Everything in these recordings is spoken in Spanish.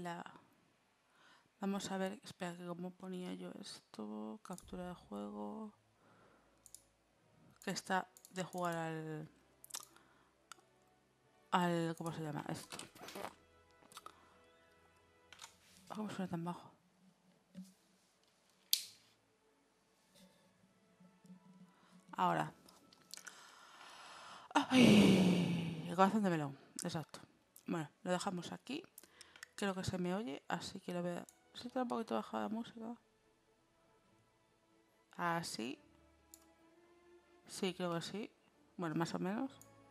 Hola. Vamos a ver, espera, que cómo ponía yo esto. Captura de juego. Que está de jugar al ¿cómo se llama esto? ¿Cómo suena tan bajo? Ahora. ¡Ay! El corazón de melón. Exacto. Bueno, lo dejamos aquí. Creo que se me oye, así que lo voy a... ¿Se está un poquito bajada la música? Así. Sí, creo que sí. Bueno, más o menos.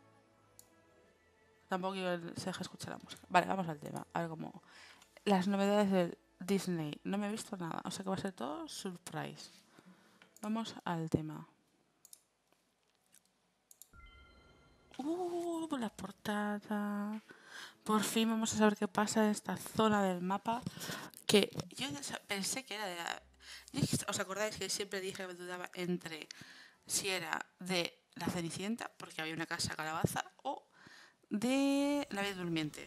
Tampoco se deja escuchar la música. Vale, vamos al tema. A ver cómo... Las novedades de Disney. No me he visto nada. O sea que va a ser todo surprise. Vamos al tema. La portada. Por fin vamos a saber qué pasa en esta zona del mapa. Que yo pensé que era de la... ¿Os acordáis que siempre dije que me dudaba entre si era de la Cenicienta, porque había una casa calabaza, o de la Bella Durmiente?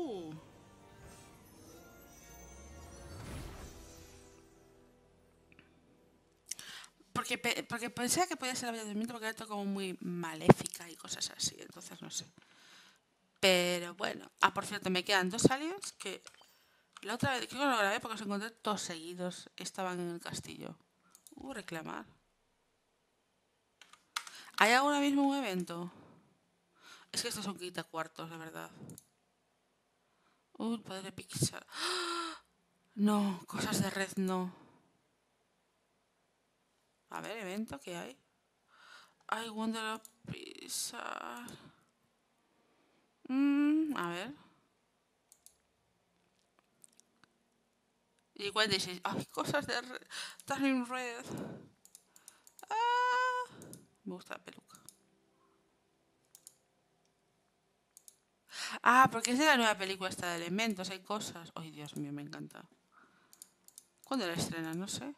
Porque pensaba que podía ser la Bella Durmiente porque era todo como muy maléfica y cosas así, entonces no sé. Pero bueno. Ah, por cierto, me quedan dos aliens que la otra vez, creo que lo grabé porque los encontré todos seguidos. Estaban en el castillo. Reclamar. ¿Hay ahora mismo un evento? Es que estos son quitacuartos, de verdad. El poder de Pixar. No, cosas de red no. A ver, evento, ¿qué hay? I Wonder of Pixar. A ver. Y 46. Ay, cosas de red. Turning Red. Ah, me gusta la peluca. Ah, porque es de la nueva película esta de Elementos, hay cosas. Ay, Dios mío, me encanta. ¿Cuándo la estrenan? No sé.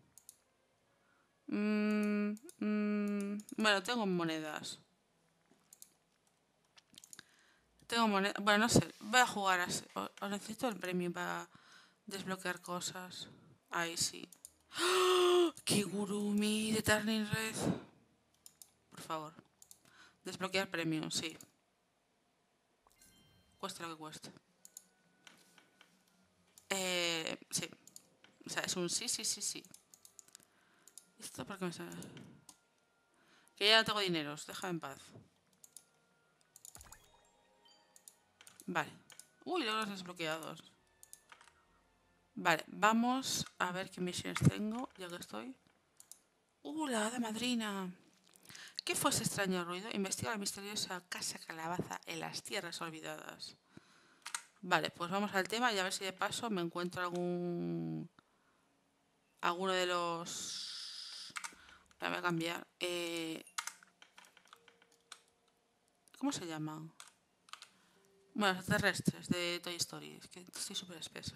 Bueno, tengo monedas. Tengo monedas. Bueno, no sé. Voy a jugar así. O necesito el premio para desbloquear cosas. Ahí sí. ¡Oh! ¡Qué gurumi de Turning Red! Por favor. Desbloquear premio, sí. Cueste lo que cueste. Sí. O sea, es un sí, sí, sí, sí. ¿Esto por qué me sale? Que ya no tengo dineros. Déjame en paz. Vale. Uy, logros desbloqueados. Vale, vamos a ver qué misiones tengo, ya que estoy. La hada madrina. ¿Qué fue ese extraño ruido? Investiga la misteriosa casa calabaza en las tierras olvidadas. Vale, pues vamos al tema y a ver si de paso me encuentro alguno de los... Voy a cambiar. ¿Cómo se llaman? Bueno, los terrestres de Toy Story. Es que estoy súper espesa.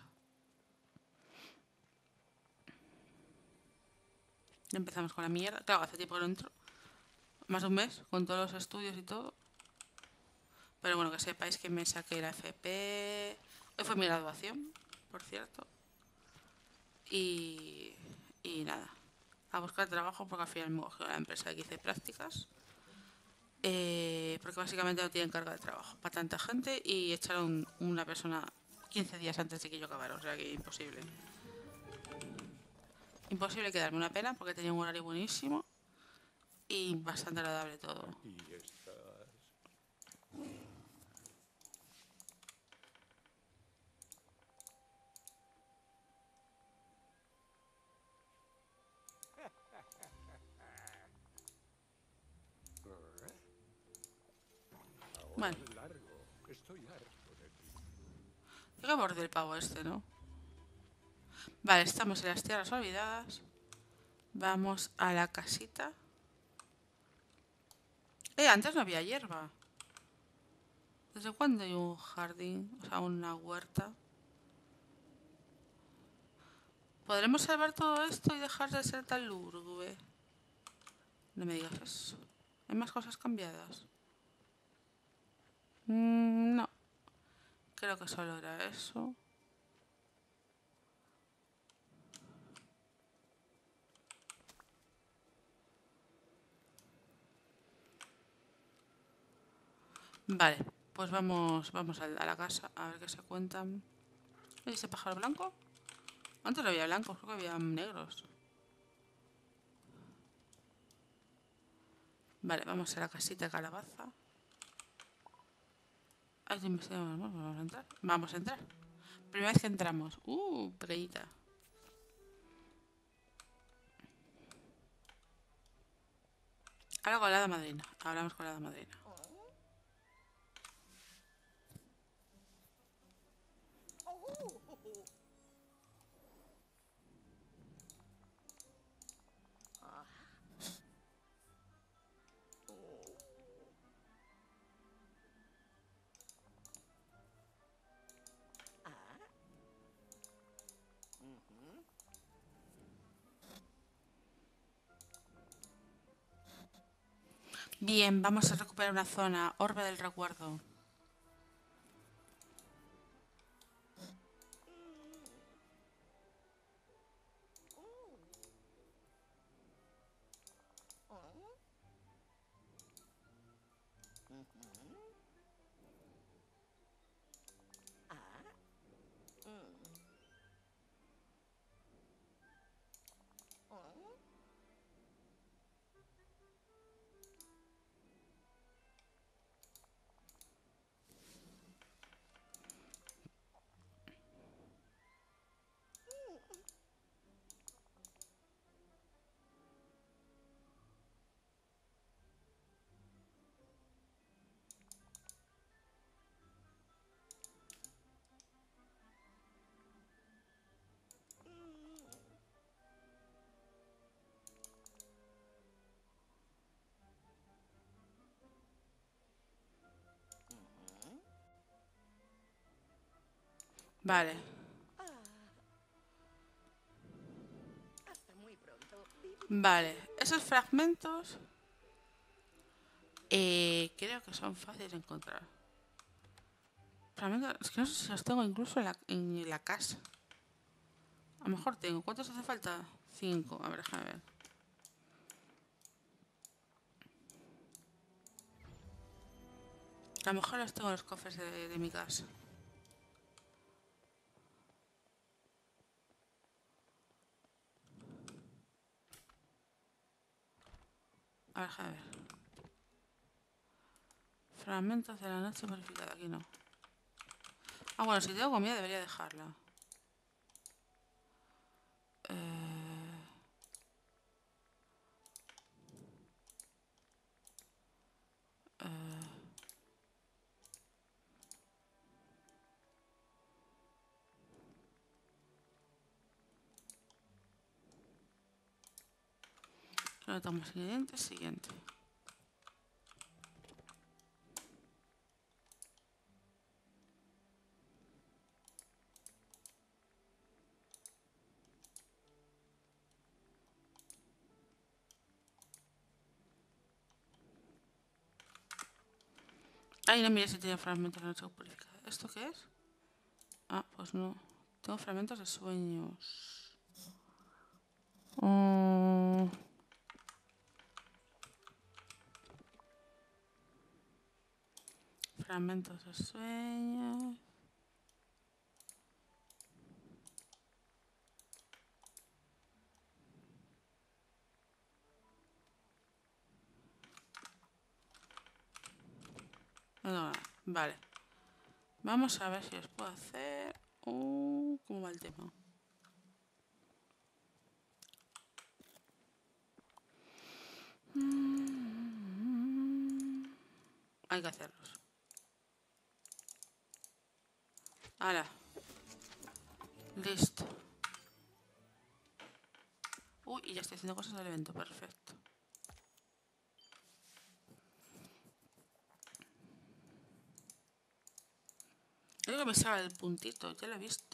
Empezamos con la mierda. Claro, hace tiempo que no entro. Más de un mes, con todos los estudios y todo. Pero bueno, que sepáis que me saqué la FP. Hoy fue mi graduación, por cierto. Y, y nada, a buscar trabajo porque al final me cogió la empresa que hice prácticas. Porque básicamente no tienen carga de trabajo para tanta gente y echaron una persona 15 días antes de que yo acabara. O sea que imposible. Imposible quedarme, una pena porque tenía un horario buenísimo y bastante agradable todo. Aquí estás. Ahora Bueno, largo. Estoy harto de ti. qué borde el pavo este, ¿no? Vale, estamos en las tierras olvidadas. Vamos a la casita. Antes no había hierba. ¿Desde cuándo hay un jardín? O sea, una huerta. ¿Podremos salvar todo esto y dejar de ser tan lúgubre? No me digas eso. ¿Hay más cosas cambiadas? No. Creo que solo era eso. Vale, pues vamos a la casa a ver qué se cuentan. ¿Es ese pájaro blanco? Antes no había blancos, creo que había negros. Vale, vamos a la casita de calabaza. Ay, vamos a entrar. Vamos a entrar. Primera vez que entramos. Pequeñita. Ahora con la hada madrina. Hablamos con la hada madrina. Bien, vamos a recuperar una zona. Orbe del recuerdo. Vale. Vale. Esos fragmentos... creo que son fáciles de encontrar. Fragmentos... Es que no sé si los tengo incluso en la casa. A lo mejor tengo. ¿Cuántos hace falta? 5. A ver, déjame ver. A lo mejor los tengo en los cofres de mi casa. A ver, déjame ver. Fragmentos de la noche purificada. Aquí no. Ah, bueno, si tengo comida debería dejarla. Solo estamos ingredientes. Siguiente. Ay, no mire si tiene fragmentos de la noche purificada. ¿Esto qué es? Ah, pues no. Tengo fragmentos de sueños. Fragmentos de sueños. No, vale. Vamos a ver si os puedo hacer... ¿cómo va el tema? Hay que hacerlos. ¡Hala! Listo. Uy, y ya estoy haciendo cosas del evento. Perfecto. Creo que me sale el puntito. Ya lo he visto.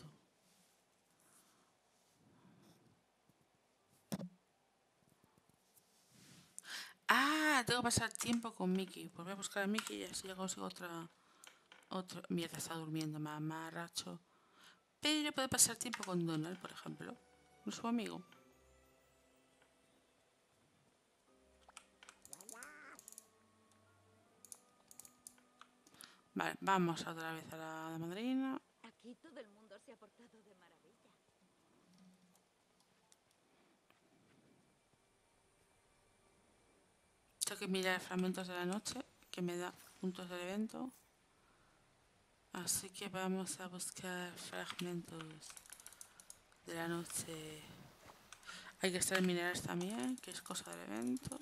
Ah, tengo que pasar tiempo con Mickey. Pues voy a buscar a Mickey y así ya consigo otra... Mierda, está durmiendo, mamarracho. Pero puedo pasar tiempo con Donald, por ejemplo. No su amigo. Vale, vamos otra vez a la madrina. Aquí todo el mundo se ha portado de maravilla. Tengo que mirar fragmentos de la noche, que me da puntos del evento. Así que vamos a buscar fragmentos de la noche. Hay que extraer minerales también, que es cosa del evento.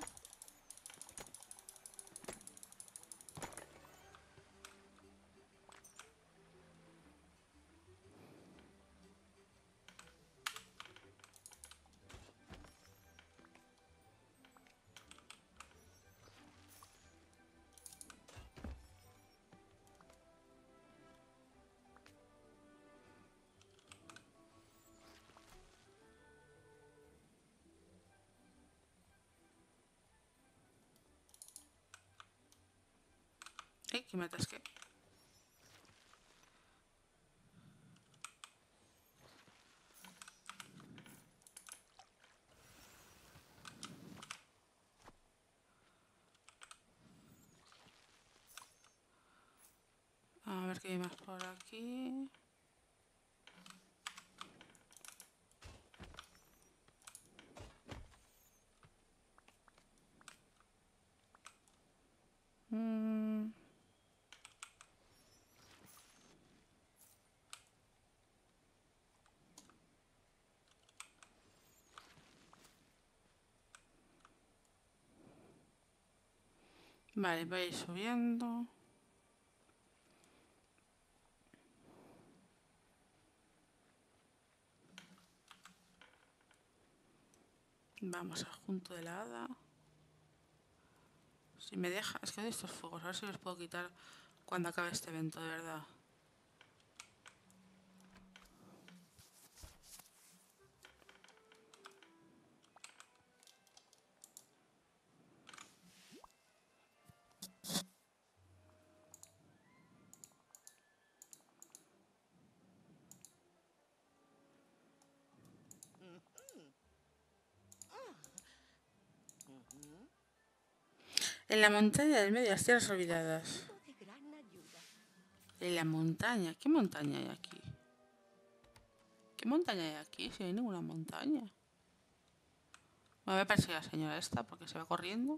Que me atasqué. A ver qué hay más por aquí. Vale, voy a ir subiendo. Vamos al junto de la hada. Si me deja, es que de estos fuegos, a ver si los puedo quitar cuando acabe este evento, de verdad. En la montaña del medio, las tierras olvidadas. De gran ayuda. En la montaña. ¿Qué montaña hay aquí? ¿Qué montaña hay aquí? Si no hay ninguna montaña. Bueno, me parece la señora esta porque se va corriendo.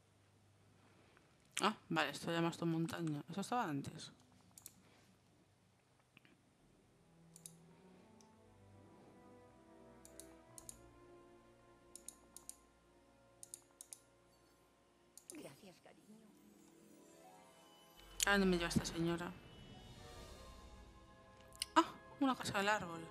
Ah, vale, esto ya más tu montaña. Eso estaba antes. Gracias, cariño. ¿A dónde me lleva esta señora? Ah, una casa del árbol.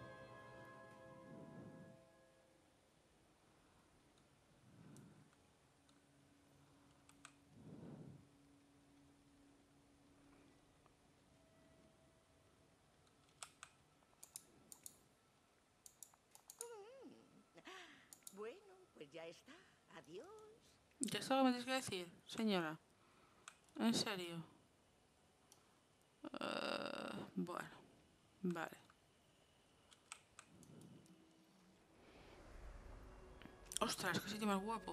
Bueno, pues ya está. Adiós. ¿Ya es todo lo que me tienes que decir, señora? ¿En serio? Bueno, vale. Ostras, qué sitio más guapo.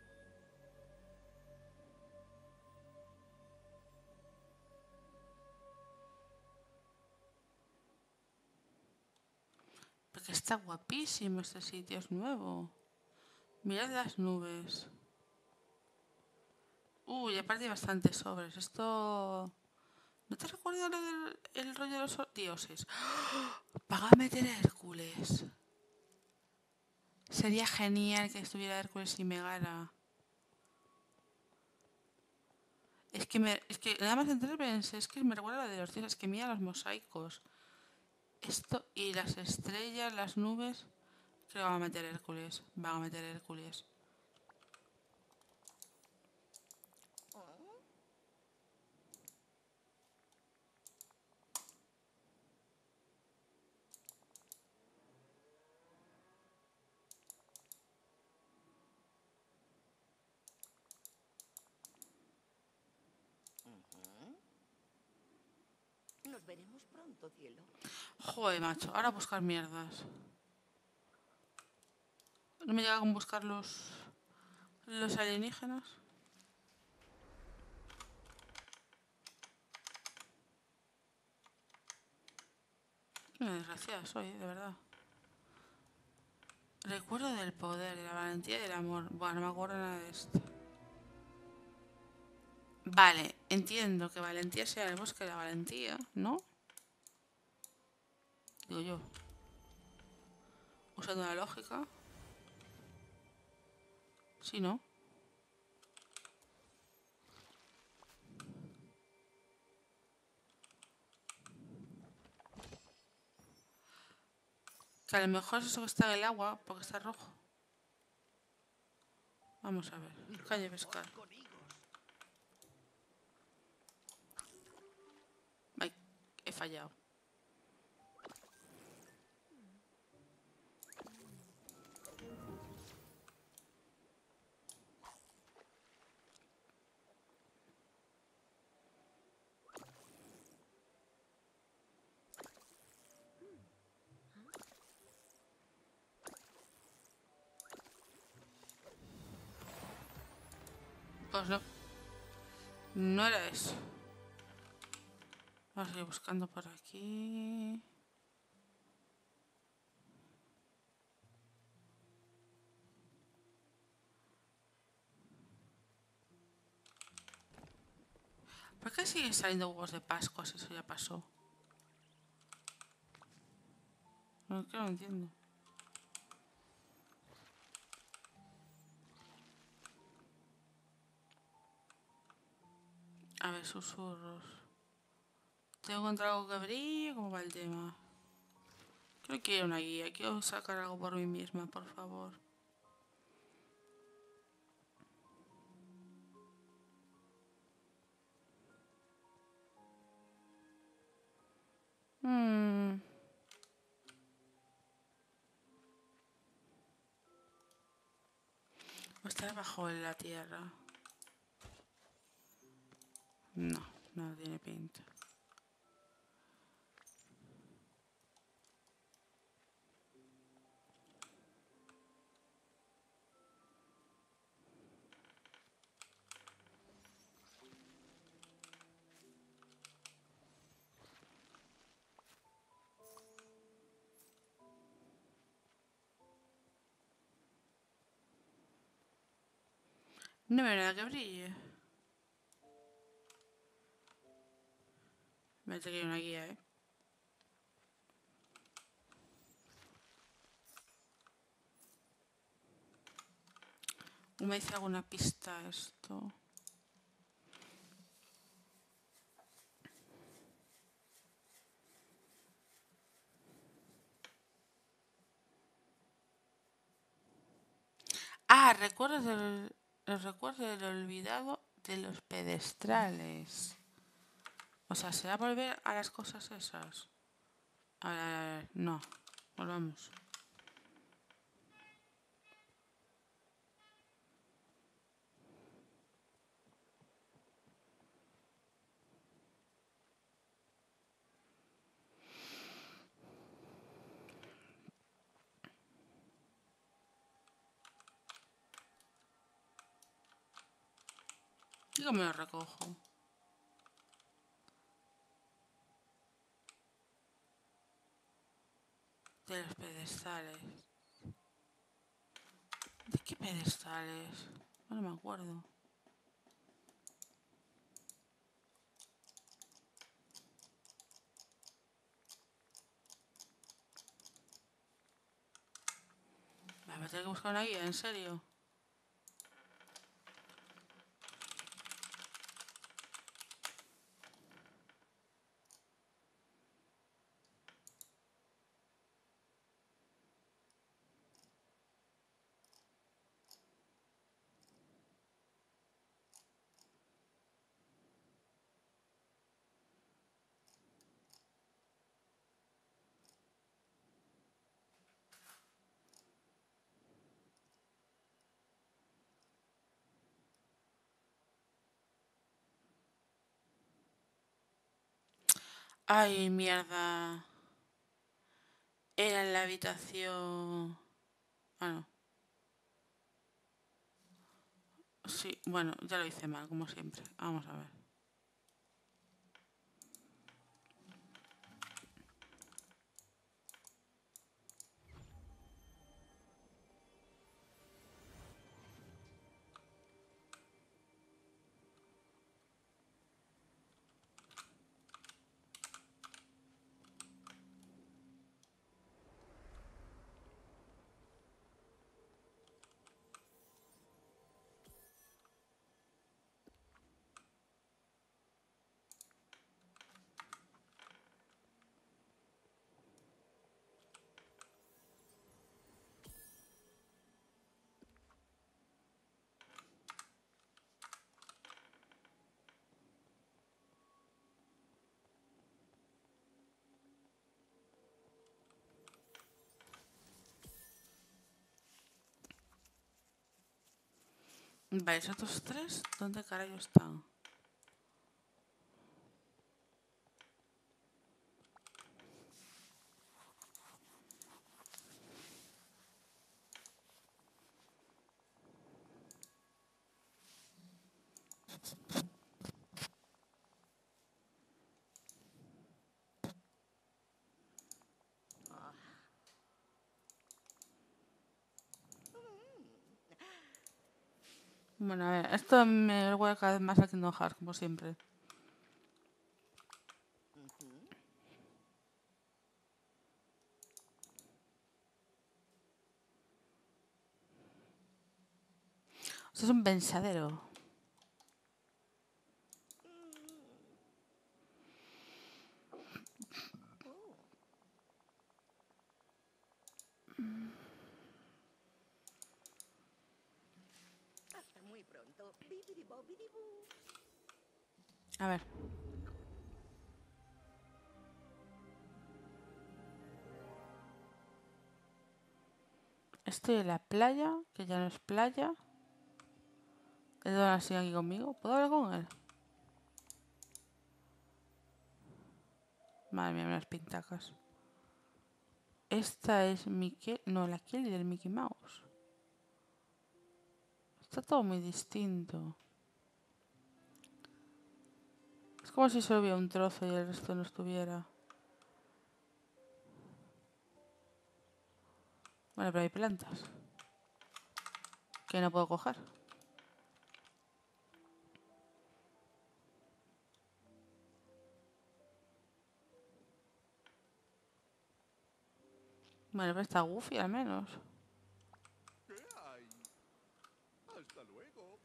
Porque está guapísimo este sitio, es nuevo. Mirad las nubes. Uy, aparte hay bastantes sobres. Esto... ¿No te recuerda lo del el rollo de los dioses? ¡Ah! Paga a meter a Hércules. Sería genial que estuviera Hércules y Megara. Es que nada más entrar pensé, es que me recuerda a la de los dioses, que mira los mosaicos. Esto y las estrellas, las nubes. Creo que van a meter Hércules. Van a meter Hércules. Nos veremos pronto, cielo. Joder, macho. Ahora a buscar mierdas. No me llega con buscar los alienígenas. Qué desgraciada soy, de verdad. Recuerdo del poder, de la valentía y del amor. Bueno, no me acuerdo nada de esto. Vale, entiendo que valentía sea el bosque de la valentía, ¿no? Digo yo. Usando la lógica. Sí, ¿no? Que a lo mejor es eso que está en el agua, porque está rojo. Vamos a ver. Calle pescar. Ay, he fallado. Pues no. No era eso. Vamos a ir buscando por aquí. ¿Por qué siguen saliendo huevos de Pascua si eso ya pasó? No, que no entiendo. A ver, susurros. Tengo que encontrar algo que brille. ¿Cómo va el tema? Creo que quiero una guía. Quiero sacar algo por mí misma, por favor. O está debajo de la tierra. No, no tiene pinta. No veo nada que brille. Me parece que hay una guía, ¿eh? ¿Me dice alguna pista esto? Ah, el recuerdo del olvidado de los pedestrales. O sea, ¿será volver a las cosas esas? A ver, no. Volvamos. ¿Y cómo lo recojo? De los pedestales. ¿De qué pedestales? No me acuerdo. Me voy a tener que buscar una guía, ¿en serio? Ay, mierda. Era en la habitación... Ah, no. Sí, bueno, ya lo hice mal, como siempre. Vamos a ver. Vale, esos otros tres, ¿dónde carajo están? Bueno, a ver, esto me huele cada vez más a Kingdom Hearts, como siempre. Esto es un pensadero. Hasta muy pronto. Bibidi bobidi boo. A ver. Estoy en la playa, que ya no es playa. El Donald sigue aquí conmigo. ¿Puedo hablar con él? Madre mía, unas pintacas. Esta es Mickey... No, la Kelly del Mickey Mouse. Está todo muy distinto. Es como si solo hubiera un trozo y el resto no estuviera. Bueno, pero hay plantas. Que no puedo coger. Bueno, pero está Goofy al menos. ¿Qué hay? Hasta luego.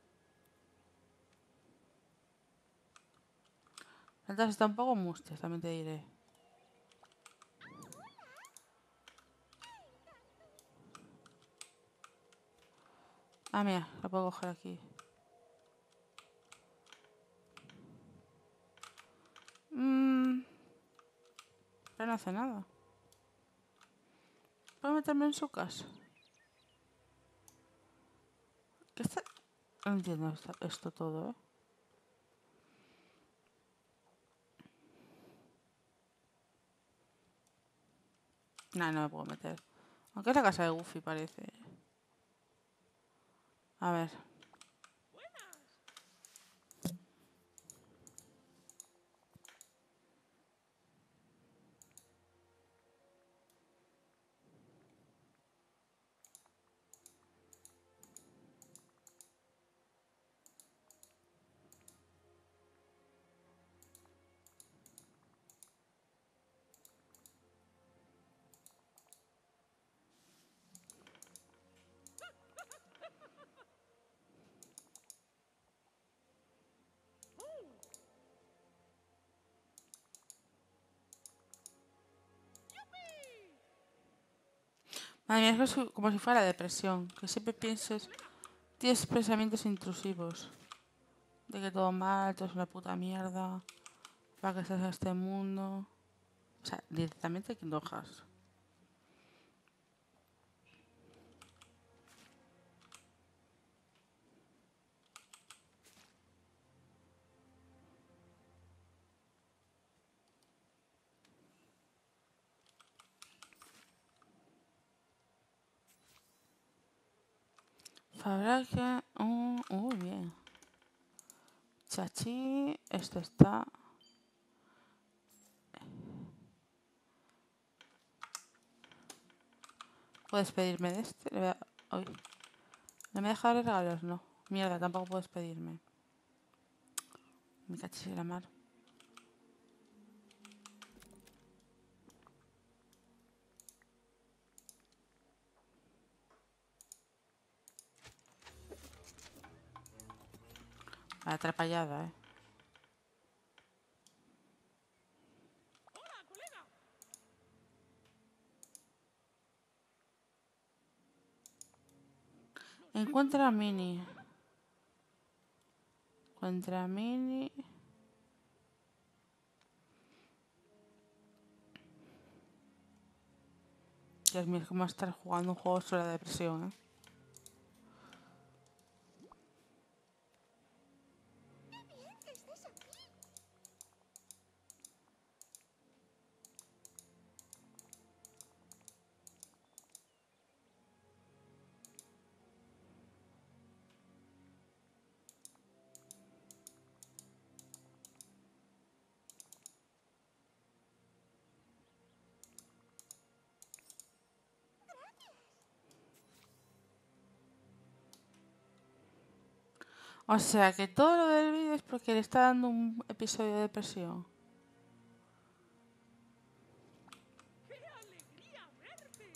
Plantas están un poco mustias, también te diré. Ah, mira, la puedo coger aquí. Pero no hace nada. ¿Puedo meterme en su casa? ¿Qué está...? No entiendo esto todo, ¿eh? No, no me puedo meter. Aunque es la casa de Goofy, parece. A ver. Madre mía, es como si fuera depresión. Que siempre pienses... Tienes pensamientos intrusivos. De que todo mal, todo es una puta mierda. Para que estés en este mundo. O sea, directamente Kingdom Hearts. Fabraje... bien. Chachi... Esto está... ¿Puedes pedirme de este? Uy. ¿No me deja regalos? No. Mierda, tampoco puedes pedirme. Me cachis en la mar. Atrapallada, eh. Encuentra a Mini. Encuentra a Mini. Dios mío, es como estar jugando un juego sobre la depresión, eh. O sea que todo lo del vídeo es porque le está dando un episodio de depresión. ¡Qué alegría verte!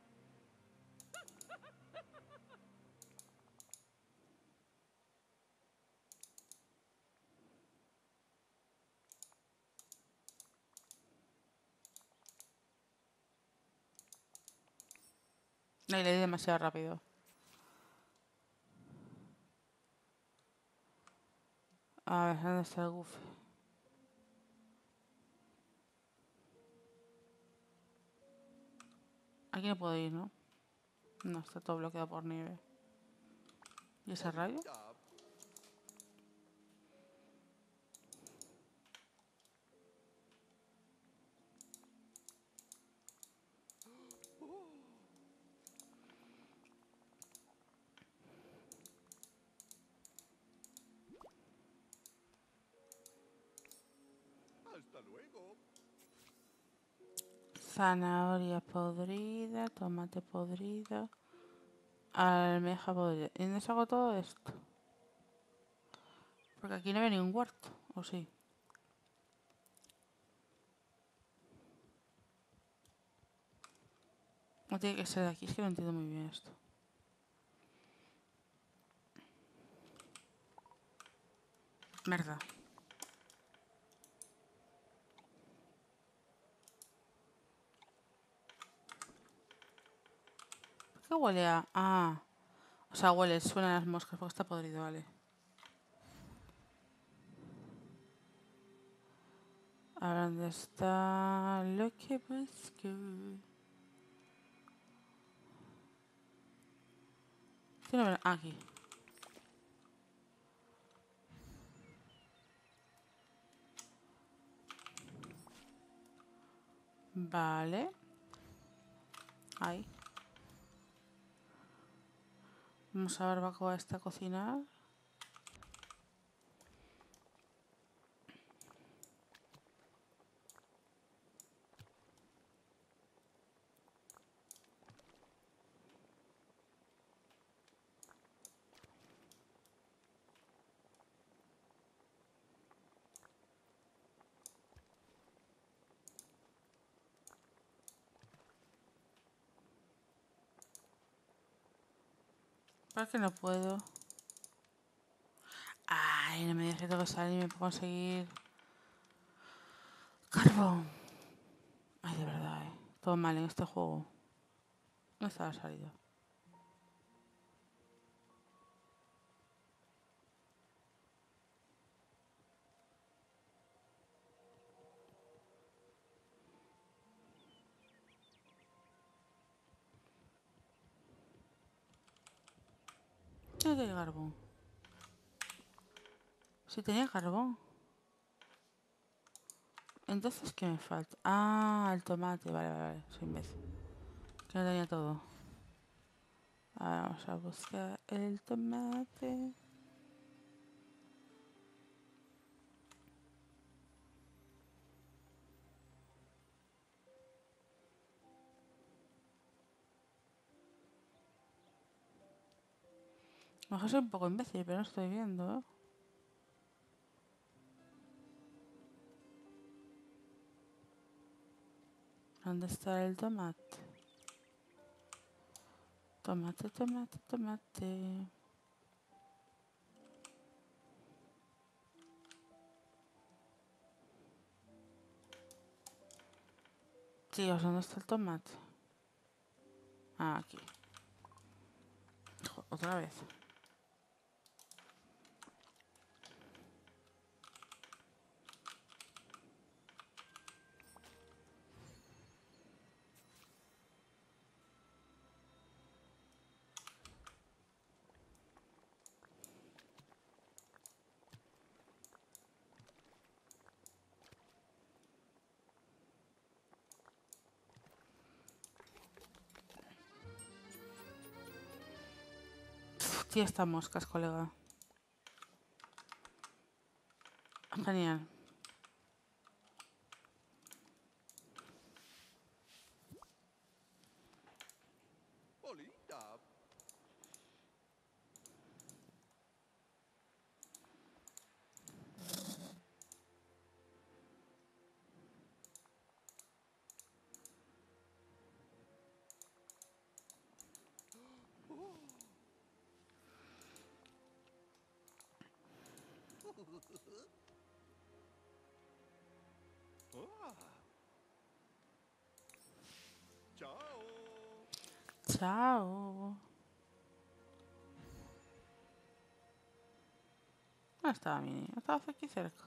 No, y le di demasiado rápido. A ver, ¿dónde está el Goofy? Aquí no puedo ir, ¿no? No, está todo bloqueado por nieve. ¿Y ese rayo? Bolita. Hasta luego. Zanahoria podrida, tomate podrido, almeja podrida. ¿Y dónde saco todo esto? Porque aquí no hay ningún huerto, ¿o sí? No tiene que ser de aquí, es que no entiendo muy bien esto. Merda. ¿Por qué huele a...? Ah. O sea, huele, suenan las moscas porque está podrido, vale. Ahora, ¿dónde está lo que busco? Aquí. Vale. Ahí. Vamos a barbacoa esta a cocinar. ¿Por qué no puedo? Ay, no me dejes que salir y me puedo conseguir carbón. Ay, de verdad, todo mal en este juego. No está la salida. No tenía carbón. Si tenía carbón. Entonces, ¿qué me falta? Ah, el tomate. Vale, vale, vale. Soy imbécil. Que no tenía todo. Ahora vamos a buscar el tomate. A lo mejor soy un poco imbécil, pero no estoy viendo, ¿eh? ¿Dónde está el tomate? Tomate, tomate, tomate. Tíos, ¿dónde está el tomate? Ah, aquí. Otra vez. Tío, estas moscas, colega. Genial. Bolita. Ah. Chao. Chao. ¿Dónde estaba Mini? Estaba aquí cerca.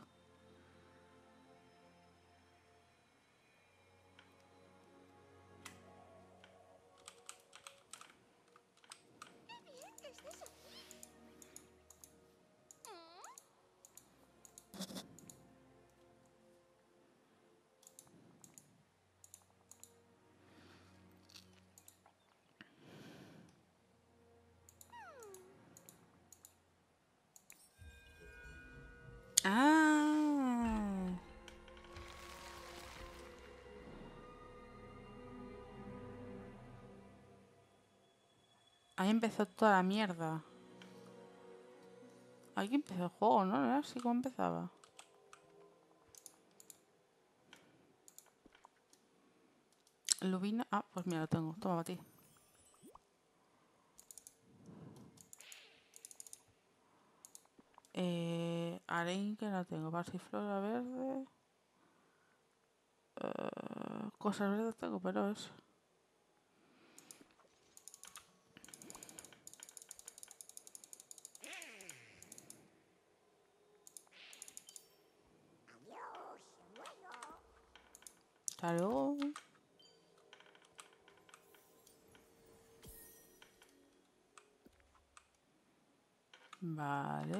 Bien que estés aquí. Ah. Ahí empezó toda la mierda. Aquí empezó el juego, ¿no? ¿No era así como empezaba? Lubina. Ah, pues mira, lo tengo. Toma para ti. Arenque la tengo. Pasiflora verde. Cosas verdes tengo, pero es. Adiós, luego. Hasta luego. Vale.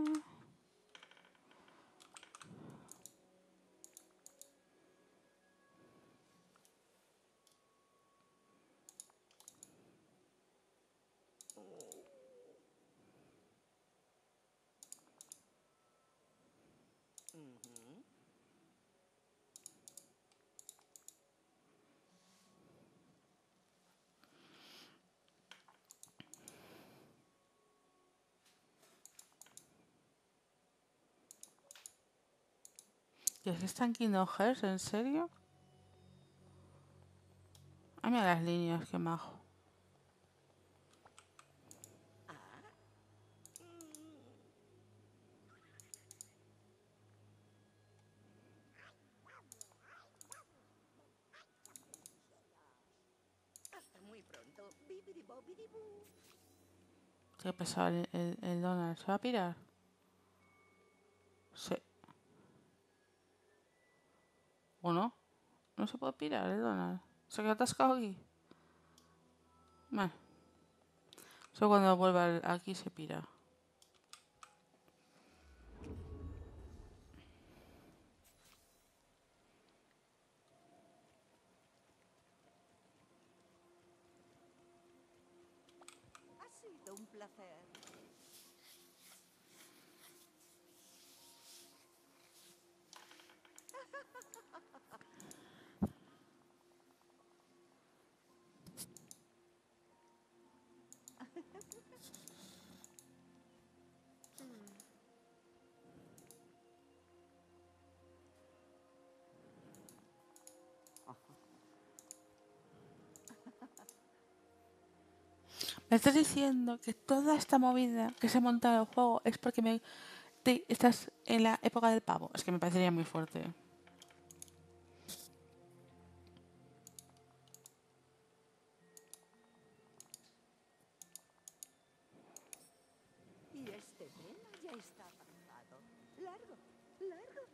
¿Qué es esta en Kingdom Hearts? ¿En serio? Ah, mira las líneas, qué majo. Hasta muy pronto. Bibidi bobidi boo. Qué pesado el Donald. ¿Se va a pirar? Sí. ¿O no? No se puede pirar el Donald. ¿Se queda atascado aquí? Bueno. Solo cuando vuelva aquí se pira. Ha sido un placer. Me estás diciendo que toda esta movida que se ha montado en el juego es porque estás en la época del pavo. Es que me parecería muy fuerte. Y este tema ya está avanzado. Largo, largo.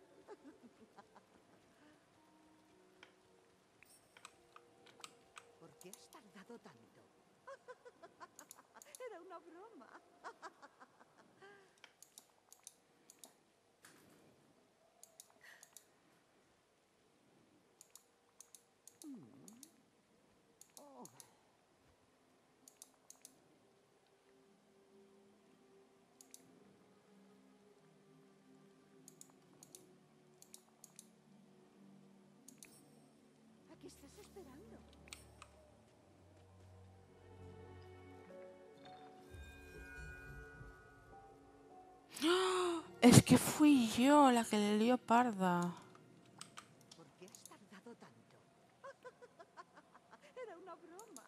¿Por qué has tardado tanto? Era una broma. Oh, ¿a qué estás esperando? Es que fui yo la que le lió parda. ¿Por qué has tardado tanto? Era una broma.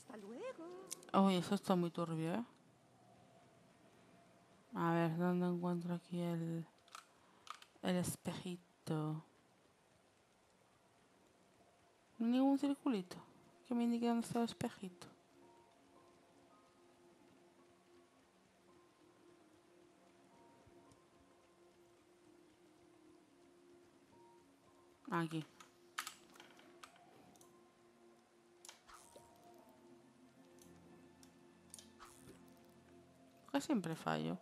Hasta luego. Uy, eso está muy turbio, ¿eh? A ver, ¿dónde encuentro aquí el espejito? No hay ningún circulito que me indique dónde está el espejito. Aquí. Porque siempre fallo.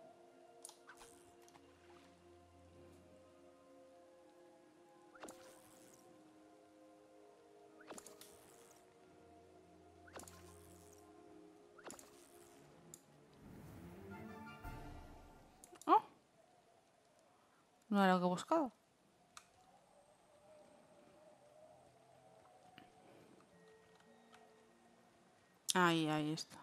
Oh, no era lo que he buscado. Ahí está.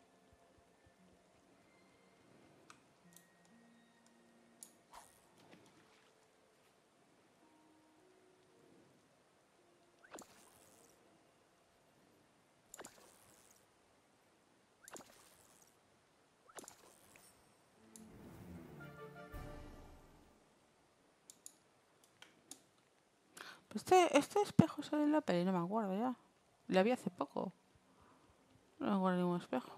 Pues este espejo sale en la peli, no me acuerdo ya. Le vi hace poco. No me acuerdo de ningún espejo.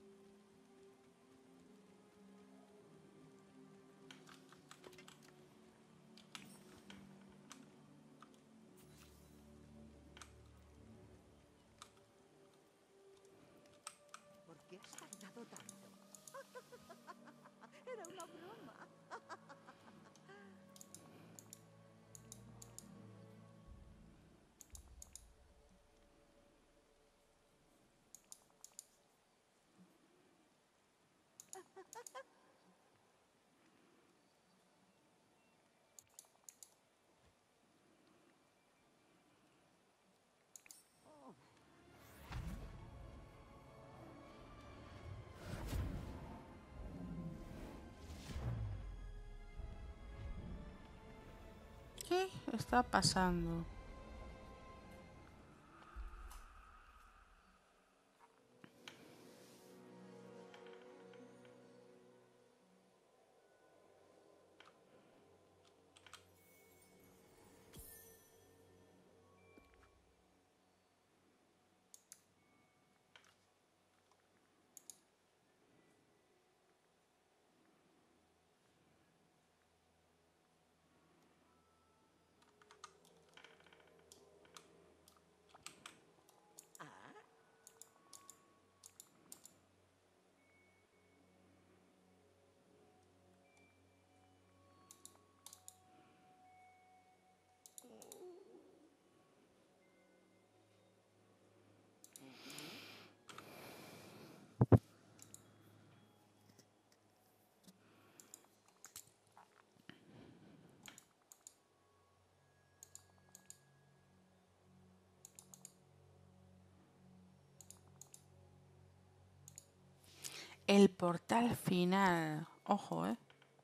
¿Por qué has tardado tanto? Era una broma. ¿Qué está pasando? Ah, El portal final. Ojo, ¿eh?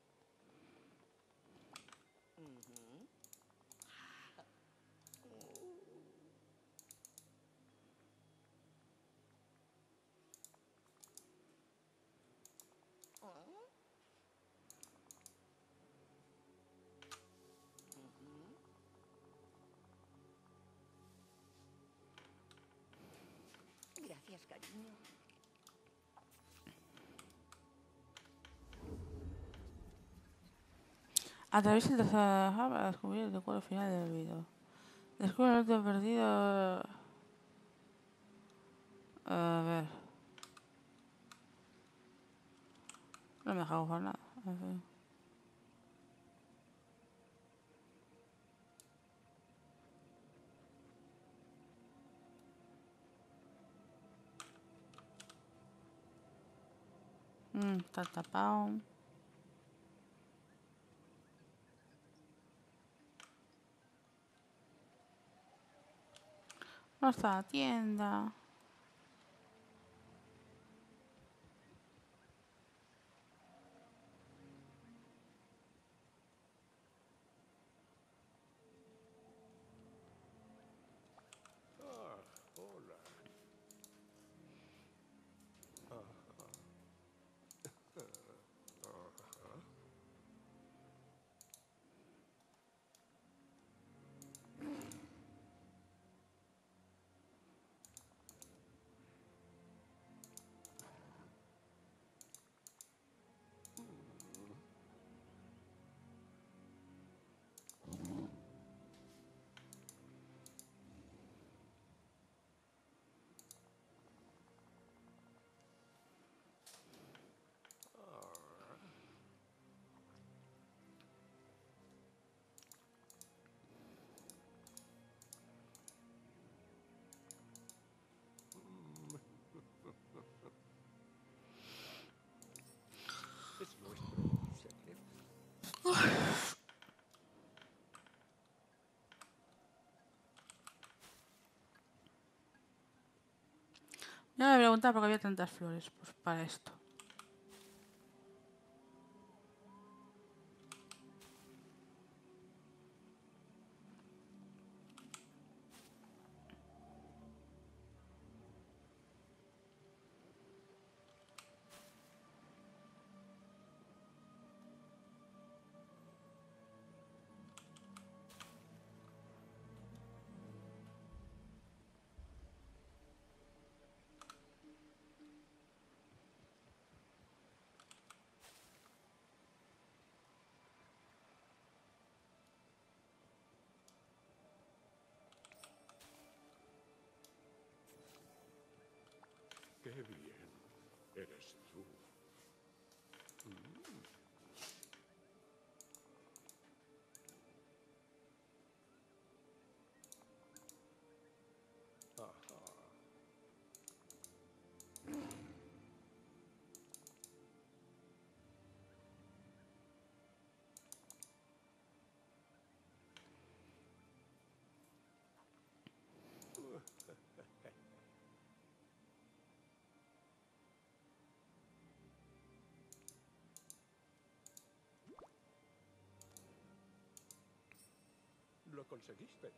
gracias, cariño. Atraviesa el tercer para descubrir el recuerdo final del video. Descubre el último perdido. A ver. No me deja jugar nada. En fin. Está tapado. No está la tienda. Ah, hola. Ya me preguntaba por qué había tantas flores. Pues para esto. Qué bien. Eres tú. Ajá. Lo conseguiste.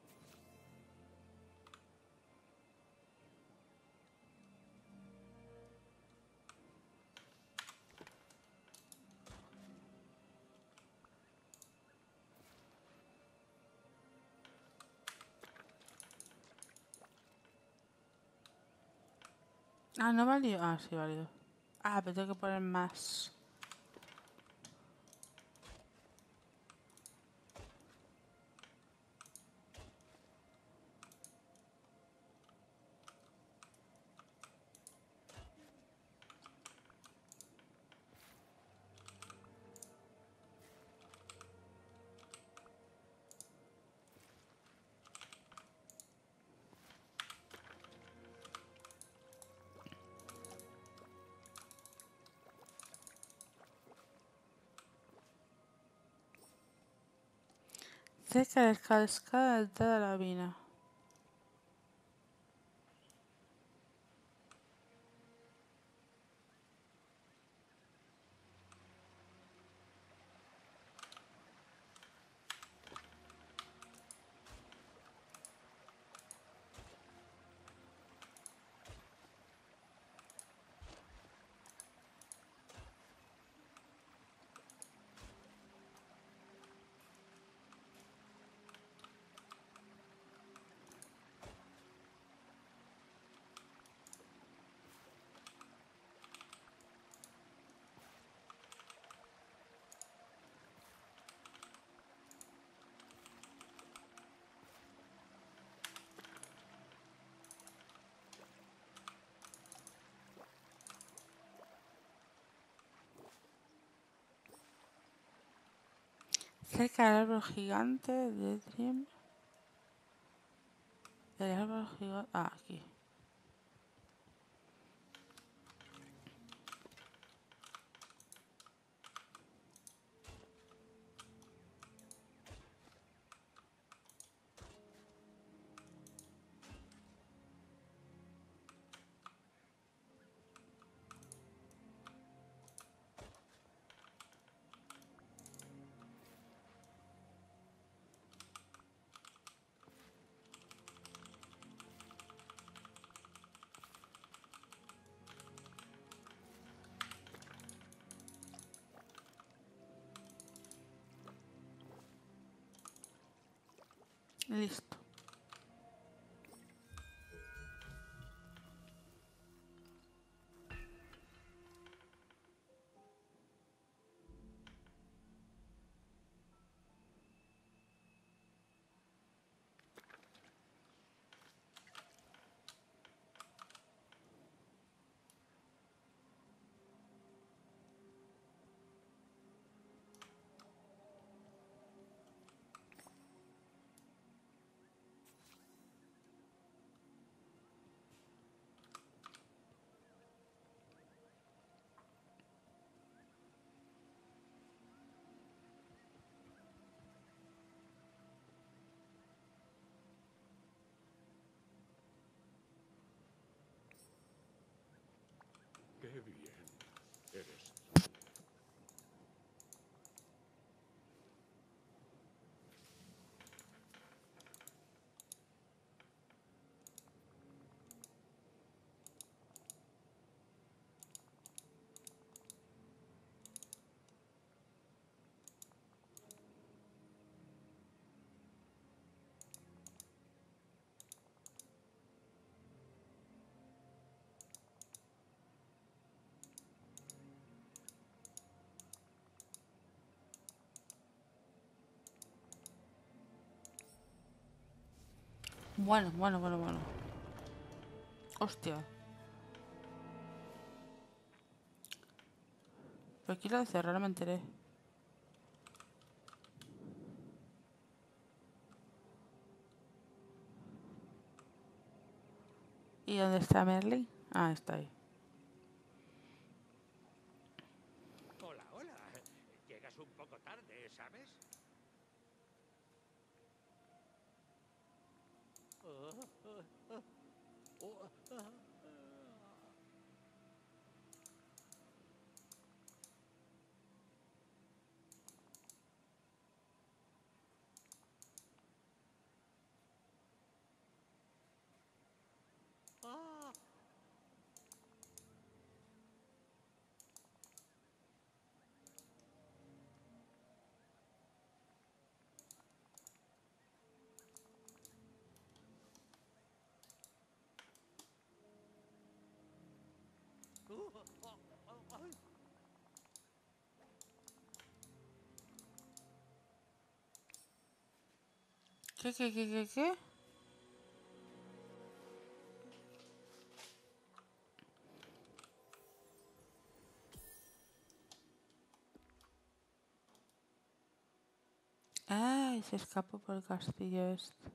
Ah, no valió. Ah, sí valió. Ah, pero tengo que poner más. Cerca de la cascada de toda la mina. Cerca del árbol gigante de Dream. El árbol gigante. Ah, aquí. Listo. Bueno, bueno, bueno, bueno. Hostia. Pero aquí lo de cerrar, no me enteré. ¿Y dónde está Merlin? Ah, está ahí. Hola, hola. Llegas un poco tarde, ¿sabes? ¿Qué? Ay, se escapó por el castillo este.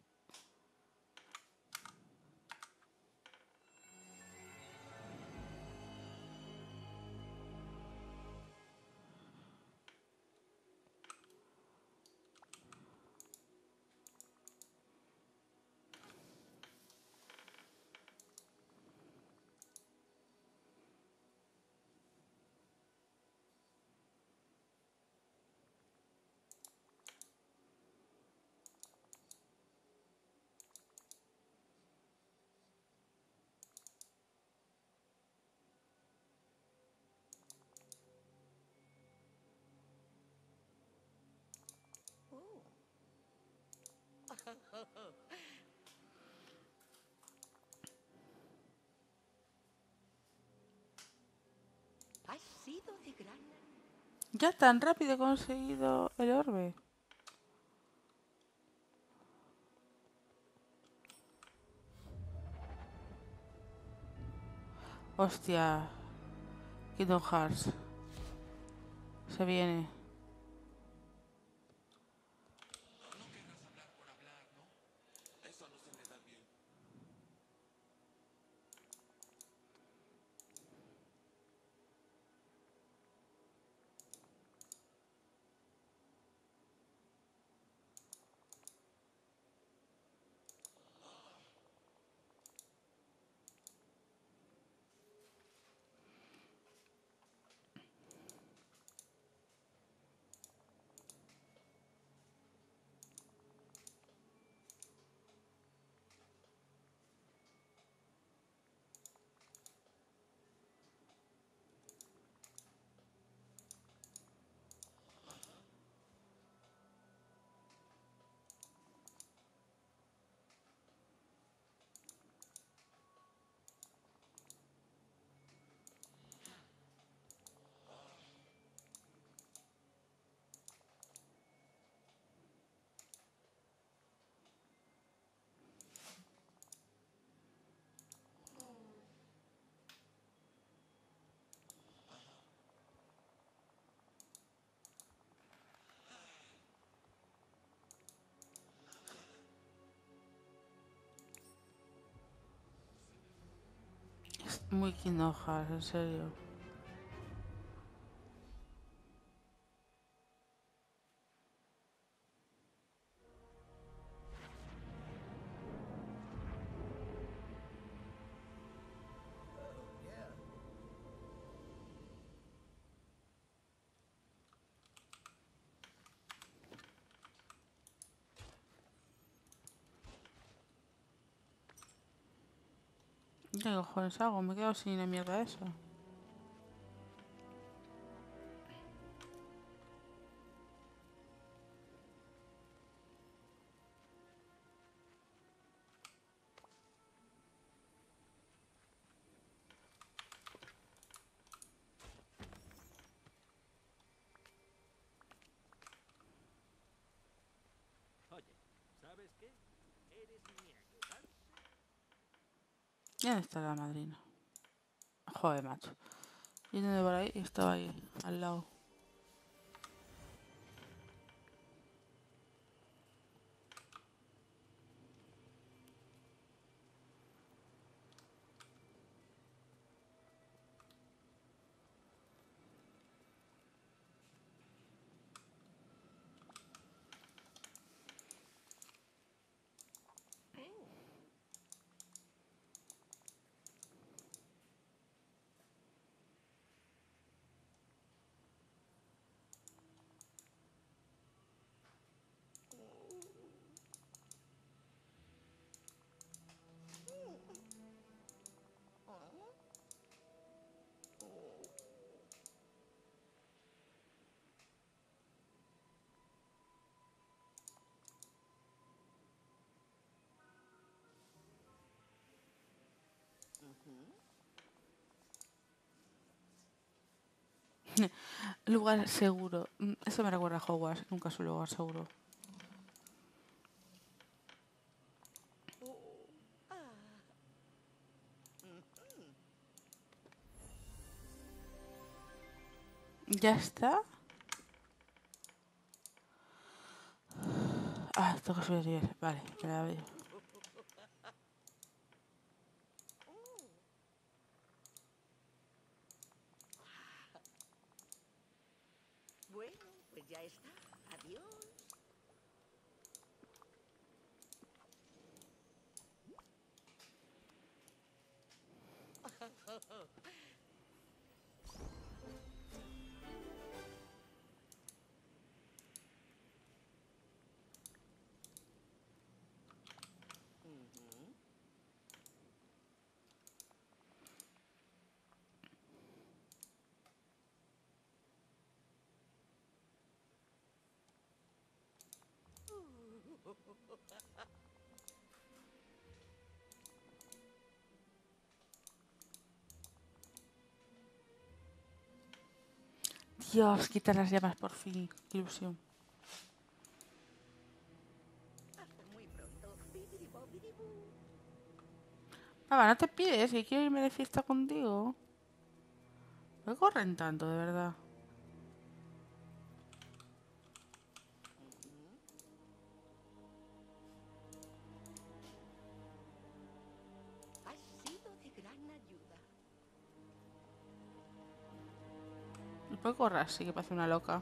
Has sido de gran... Ya tan rápido he conseguido el orbe. Hostia. Kingdom Hearts. Se viene. Es muy Kingdom Hearts, en serio. ¿Qué cojones hago? Me he quedado sin la mierda esa. Oye, ¿sabes qué? Eres mi ayudante. ¿Y dónde está la madrina? Joder, macho. Yendo por ahí y estaba ahí, al lado. Lugar seguro. Eso me recuerda a Hogwarts. Nunca es un lugar seguro. ¿Ya está? Ah, tengo que subir de nivel. Vale, me la veo. Bueno, pues ya está. Adiós. Dios, quita las llamas por fin. Qué ilusión. Hasta muy pronto. Bibidi-bobidi-boo. Mamá, no te pides que quiero irme de fiesta contigo. ¿Por qué corren tanto, de verdad? Has sido de gran ayuda. ¿Y por qué correr así que parece una loca?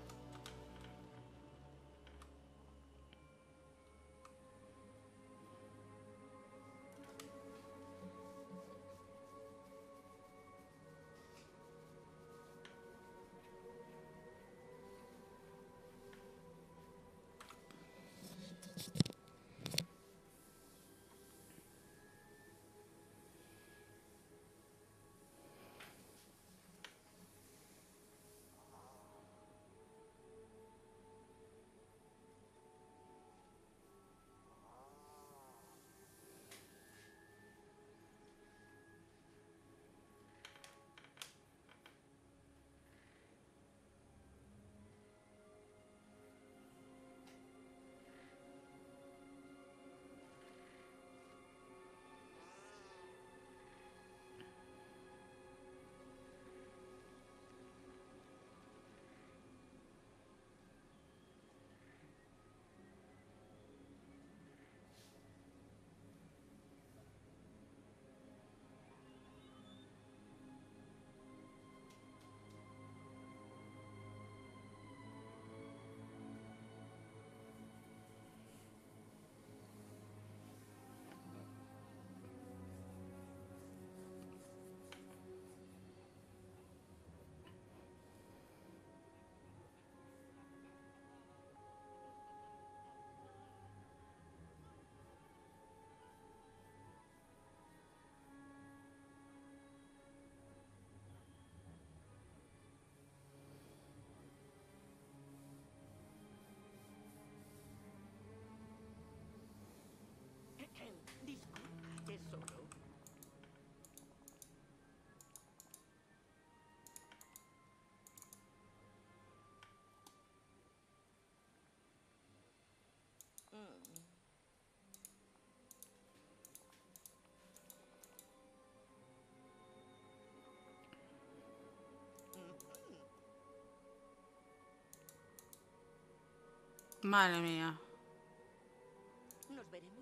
Madre mía. Nos veremos.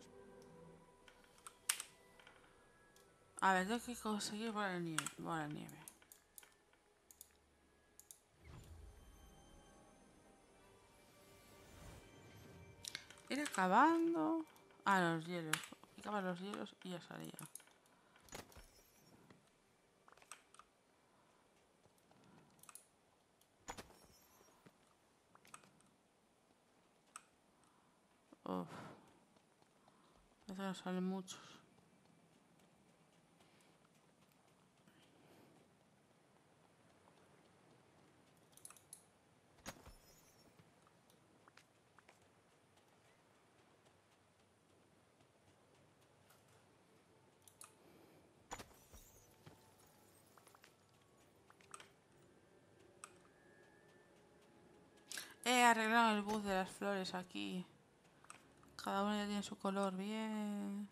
A ver, tengo que conseguir bola de nieve. Bola de nieve. Ir acabando. Ah, los hielos. Picaba los hielos y ya salía. Uf. Parece que nos salen muchos. He arreglado el bus de las flores aquí. Cada una ya tiene su color bien.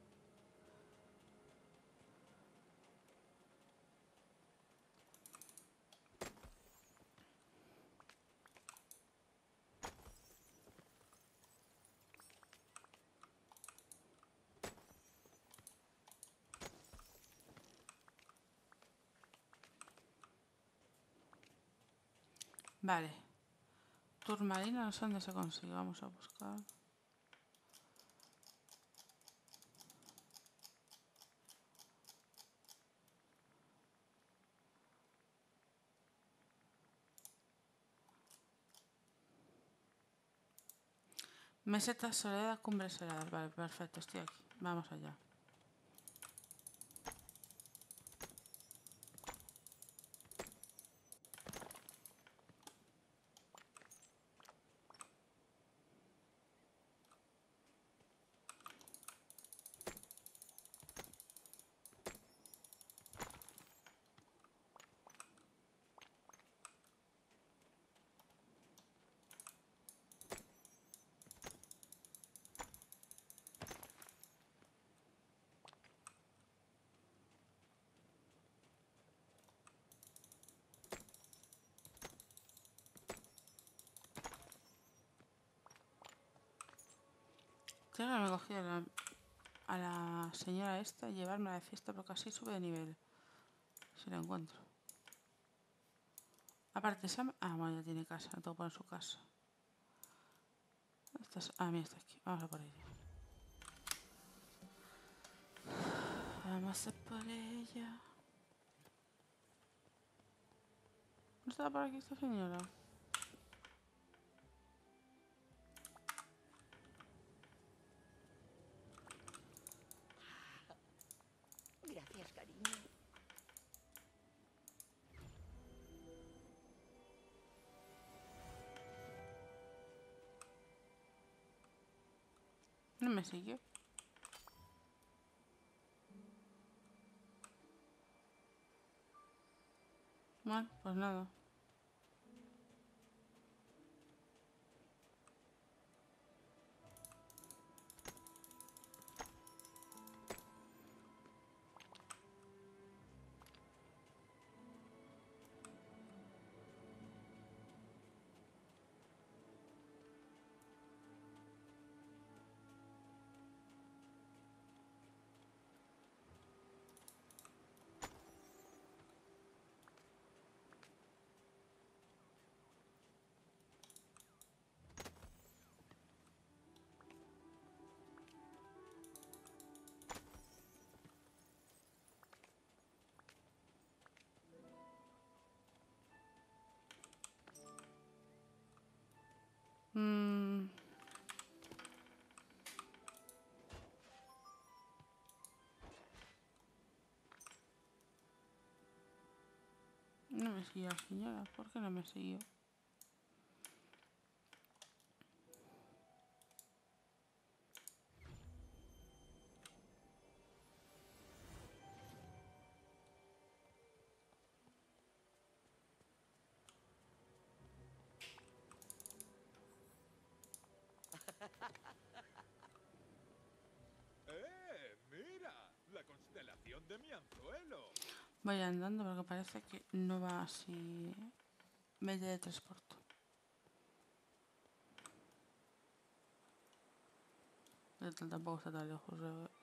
Vale. Turmalina no sé dónde se consigue. Vamos a buscar. Meseta Soledad, Cumbres Heladas. Vale, perfecto, estoy aquí. Vamos allá. Tengo que haberme cogido a la señora esta y llevarme a la fiesta porque así sube de nivel. Si la encuentro. Aparte, Sam... Ah, bueno, ya tiene casa. No tengo que poner su casa. Ah, mira, está aquí. Vamos a por ella. Vamos a por ella. ¿No estaba por aquí esta señora? Gracias, cariño. No me siguió. Bueno, pues nada. No me siguió la señora. ¿Por qué no me siguió? ¡Mira! La constelación de mi anzuelo. Voy andando porque parece que no va así. Medio de transporte. Tampoco está tan lejos.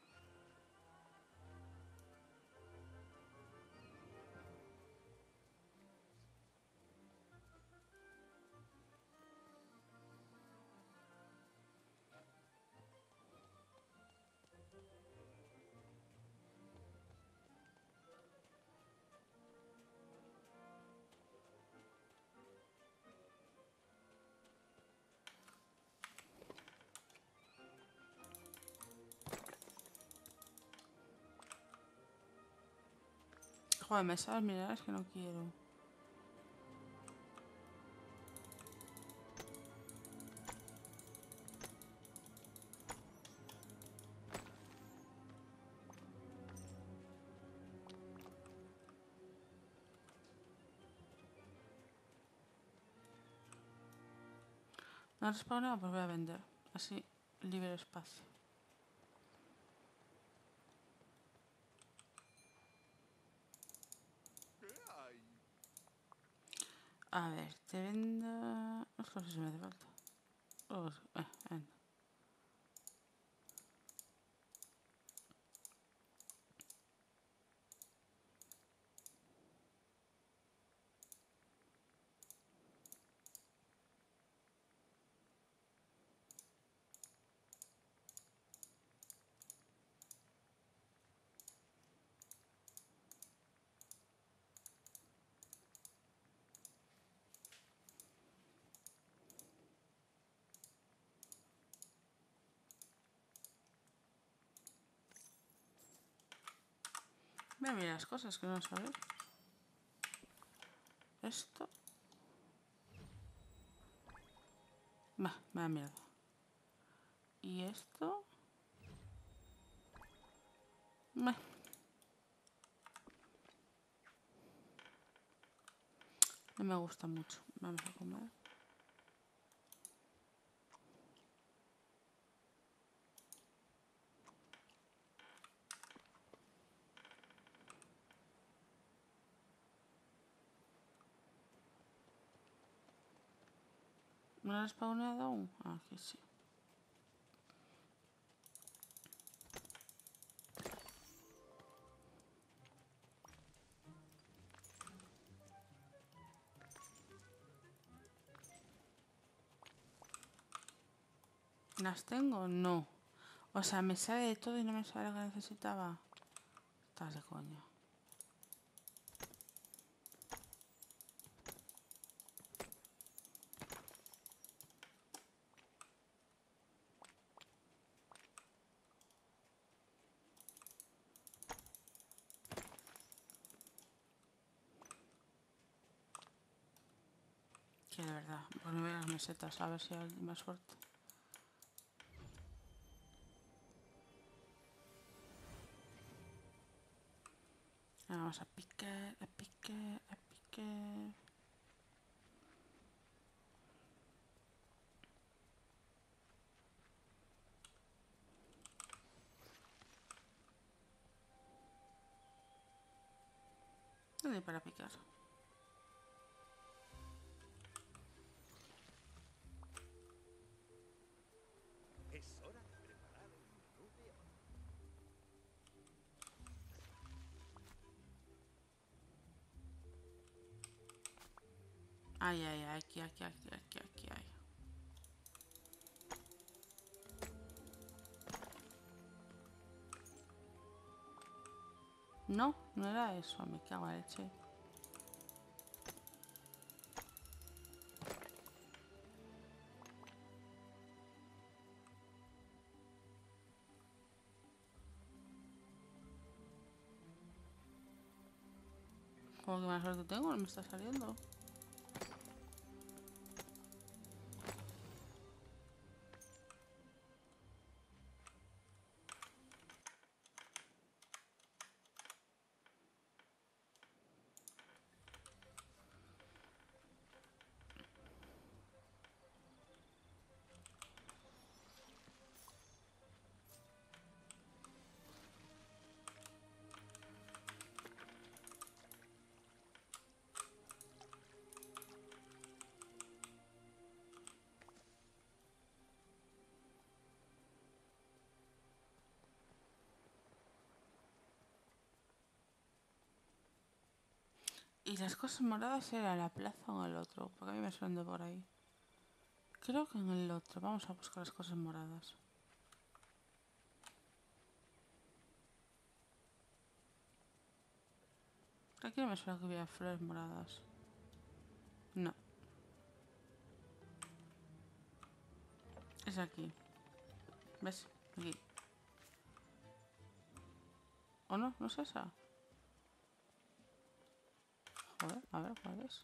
Joder, me sabes mirar, es que no quiero. No respawneo, pues voy a vender. Así libero espacio. ¿Qué hay? A ver, te vendo... No sé si me hace falta. Vendo. Voy a mirar las cosas que no sabéis. Esto... me da miedo. Y esto... No me gusta mucho. Vamos a comer. ¿No lo has spawneado aún? Ah, aquí sí. ¿Las tengo? No. O sea, me sale de todo y no me sale lo que necesitaba. Estás de coña. Que de verdad, pues me voy a las mesetas a ver si hay más suerte. Vamos a picar, a picar, a picar. ¿Dónde hay para picar? Es hora de preparar el menú de hoy. Ay, ay, ay, aquí hay. No, no era eso, me cago en la leche. Como que más suerte tengo, no me está saliendo. Y las cosas moradas era en la plaza o en el otro, porque a mí me suenan de por ahí. Creo que en el otro. Vamos a buscar las cosas moradas. Aquí no me suena que hubiera flores moradas. No. Es aquí. ¿Ves? Aquí. ¿O no? ¿No es esa? Joder, a ver, ¿cuál es?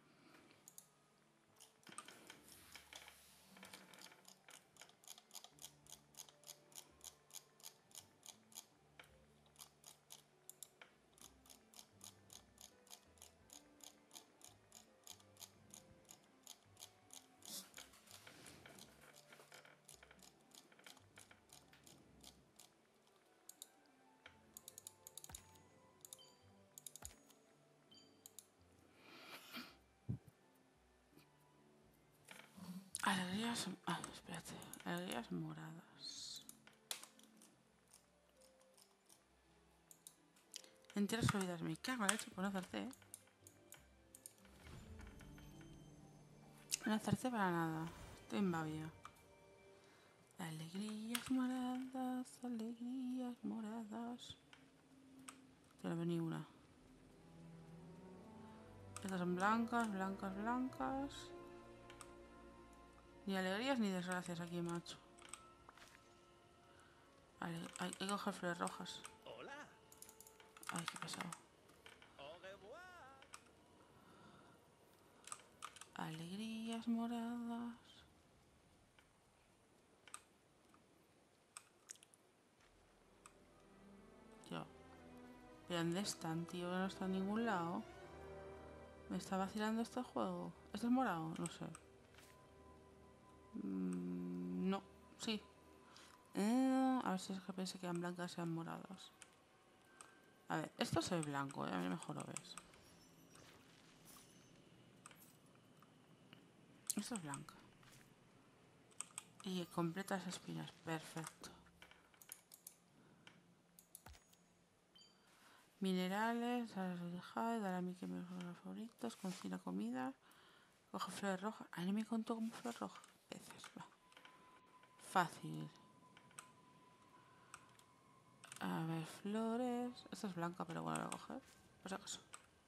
Alegrías... Ah, espérate. Alegrías moradas. Enteras olvidas. Me cago en la leche por no hacerte, ¿eh? No hacerte para nada. Estoy en babia. Alegrías moradas, alegrías moradas. Pero vení una. Estas son blancas, blancas, blancas. Ni alegrías ni desgracias aquí, macho. Vale, hay que coger flores rojas. Hola. Ay, qué pesado. Au revoir. Alegrías moradas. Tío. ¿Pero dónde están, tío? No está en ningún lado. ¿Me está vacilando este juego? ¿Este es morado? No sé. No. Sí. A ver si es que pensé que eran blancas y eran moradas. A ver, esto se ve blanco, ¿eh? A mí mejor lo ves. Esto es blanca. Y completas espinas. Perfecto. Minerales, sales de jade, dar a mí que me los favoritos, cocina comida, coge flores rojas. Ay, no me contó como flores rojas. Peces, va. Fácil. A ver, flores. Esta es blanca, pero bueno, la voy a coger. Por si acaso.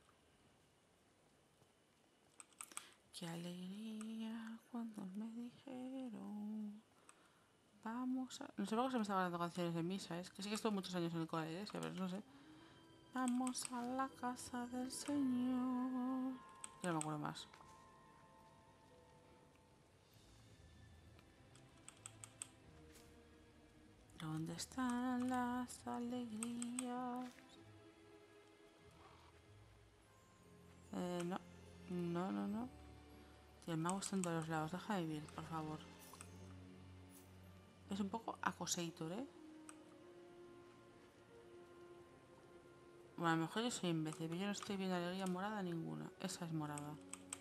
Qué alegría cuando me dijeron. Vamos a... No sé por qué se me están dando canciones de misa. Es que sí que estuve muchos años en el cole de iglesia, pero no sé. Vamos a la casa del Señor. Ya no me acuerdo más. ¿Dónde están las alegrías? No. No, no, no. Tío, me gustan todos los lados. Deja de vivir, por favor. Es un poco acosator, ¿eh? Bueno, a lo mejor yo soy imbécil, pero yo no estoy viendo alegría morada ninguna. Esa es morada.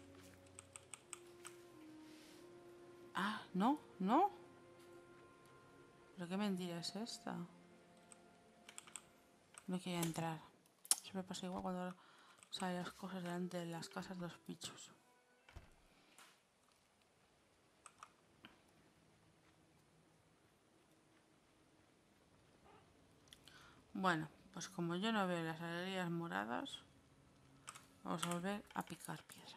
Ah, no, no. ¿Pero qué mentira es esta? No quería entrar. Siempre pasa igual cuando salen las cosas delante de las casas de los bichos. Bueno, pues como yo no veo las alegrías moradas, vamos a volver a picar piedra.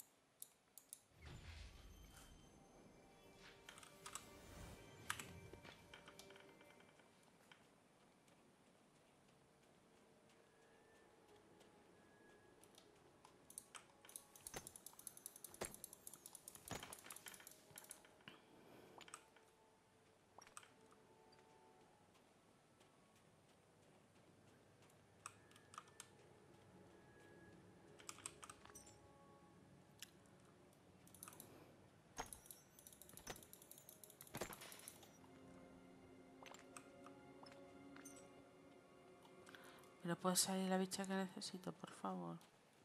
Pero puede salir la bicha que necesito, por favor.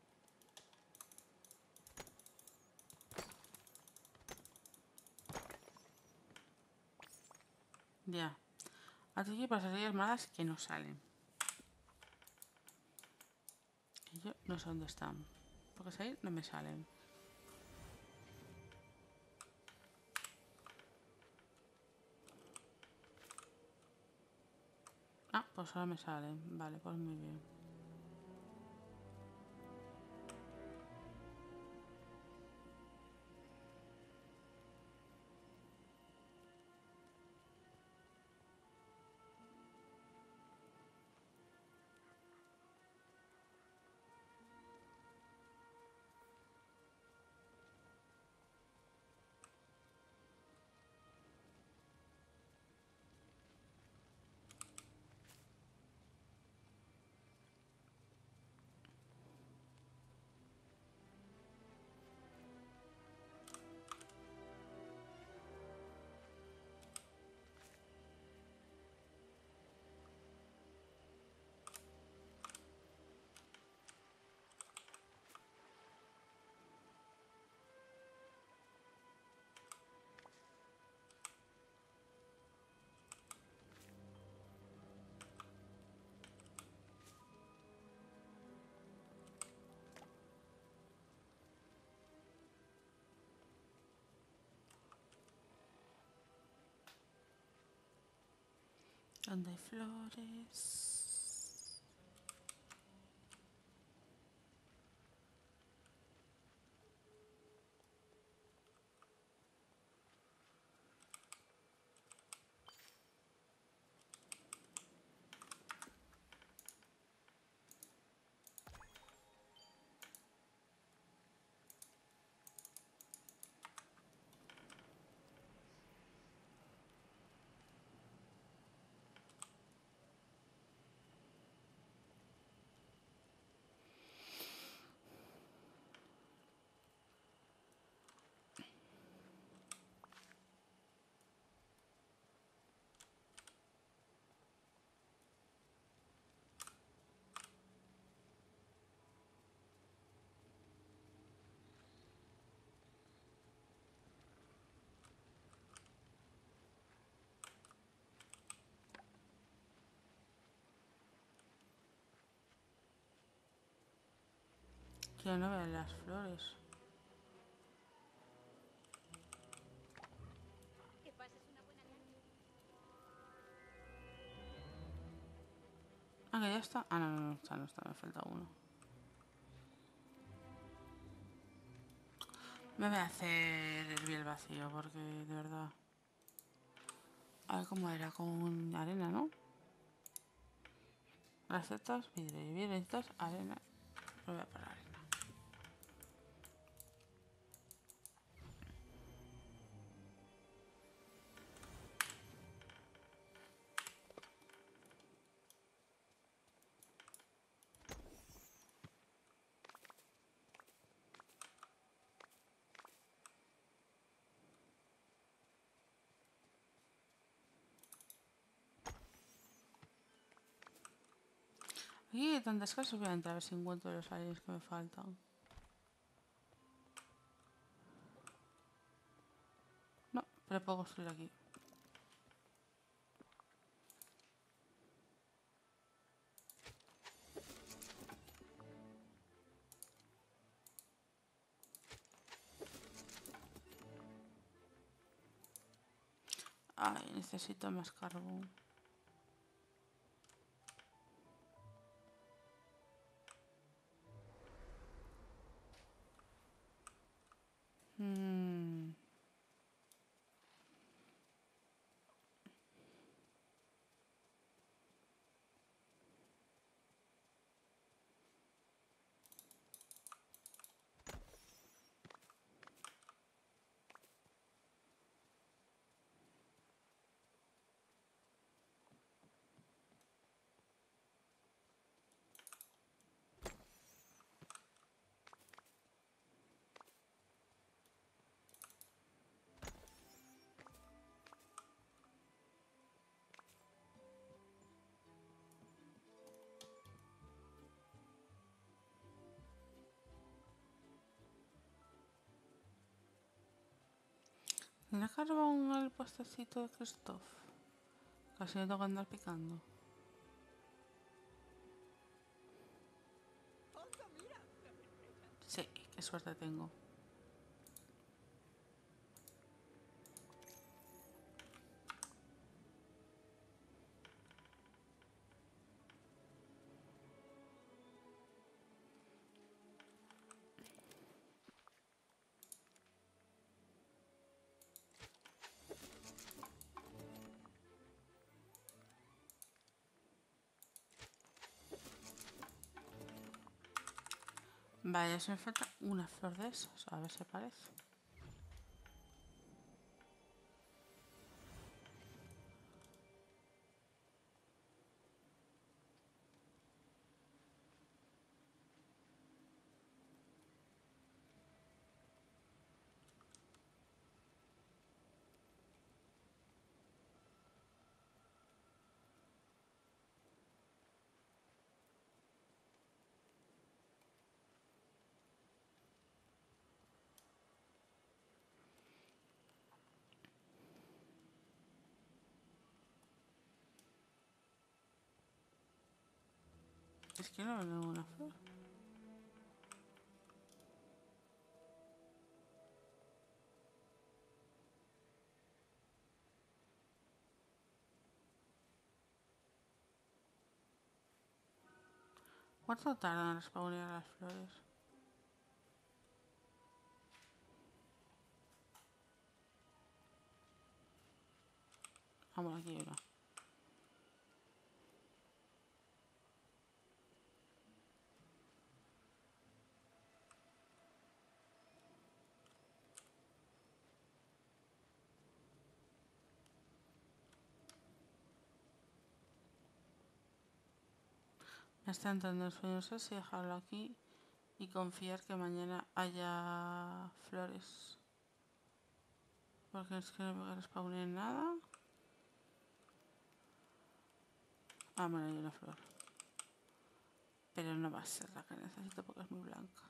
Ya. Aquí para las alegrías moradas que no salen. Y yo no sé dónde están. Porque 6 no me salen. Ah, pues ahora me salen. Vale, pues muy bien. ¿Dónde hay flores? Quiero no ver las flores. Que pases una buena tarde. Ah, que ya está. Ah, no, no está, no está, me falta uno. Me voy a hacer hervir el vacío porque de verdad. A ver cómo era con arena, ¿no? Recetas, vidrio y recetas, arena. Lo voy a poner arena. Aquí hay tantas casas, voy a entrar a ver si encuentro los aliens que me faltan. No, pero puedo construir aquí. Ay, necesito más carbón. Mm. ¿Tiene carbón el puestecito de Christoph? Casi no tengo que andar picando. Sí, qué suerte tengo. Vale, ya se me falta una flor de esas. A ver si aparece. Es que no veo ninguna flor. ¿Cuánto tardan en spawnear las flores? Vamos, aquí hay una. Me está entrando el sueño, no sé si dejarlo aquí y confiar que mañana haya flores. Porque es que no veo que respawnen nada. Ah, bueno, hay una flor. Pero no va a ser la que necesito porque es muy blanca.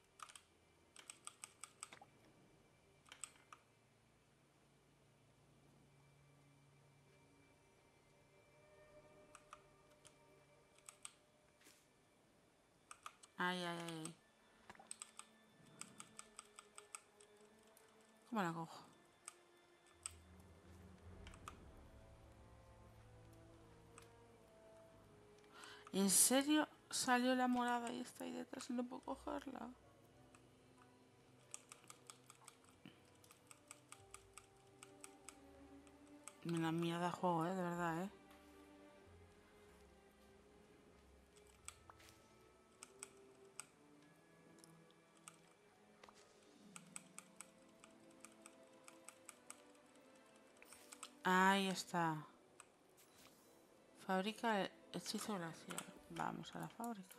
Ay, ay, ay, ay. ¿Cómo la cojo? ¿En serio salió la morada y está ahí detrás y no puedo cogerla? Una mierda de juego, de verdad, Ahí está. Fabrica el hechizo glacial. Vamos a la fábrica.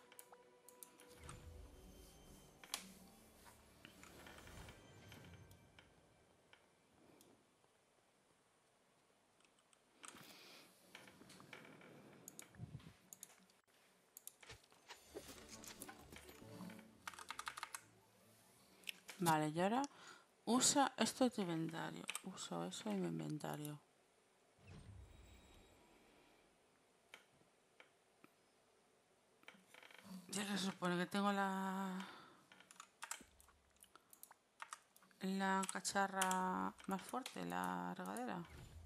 Vale, y ahora usa esto en tu inventario. Uso eso en mi inventario. Ya que se supone que tengo la cacharra más fuerte, la regadera.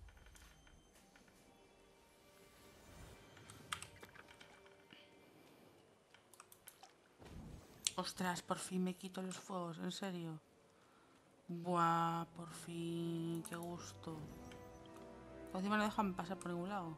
Ostras, por fin me quito los fuegos, en serio. Buah, por fin, qué gusto. Encima no dejan pasar por ningún lado.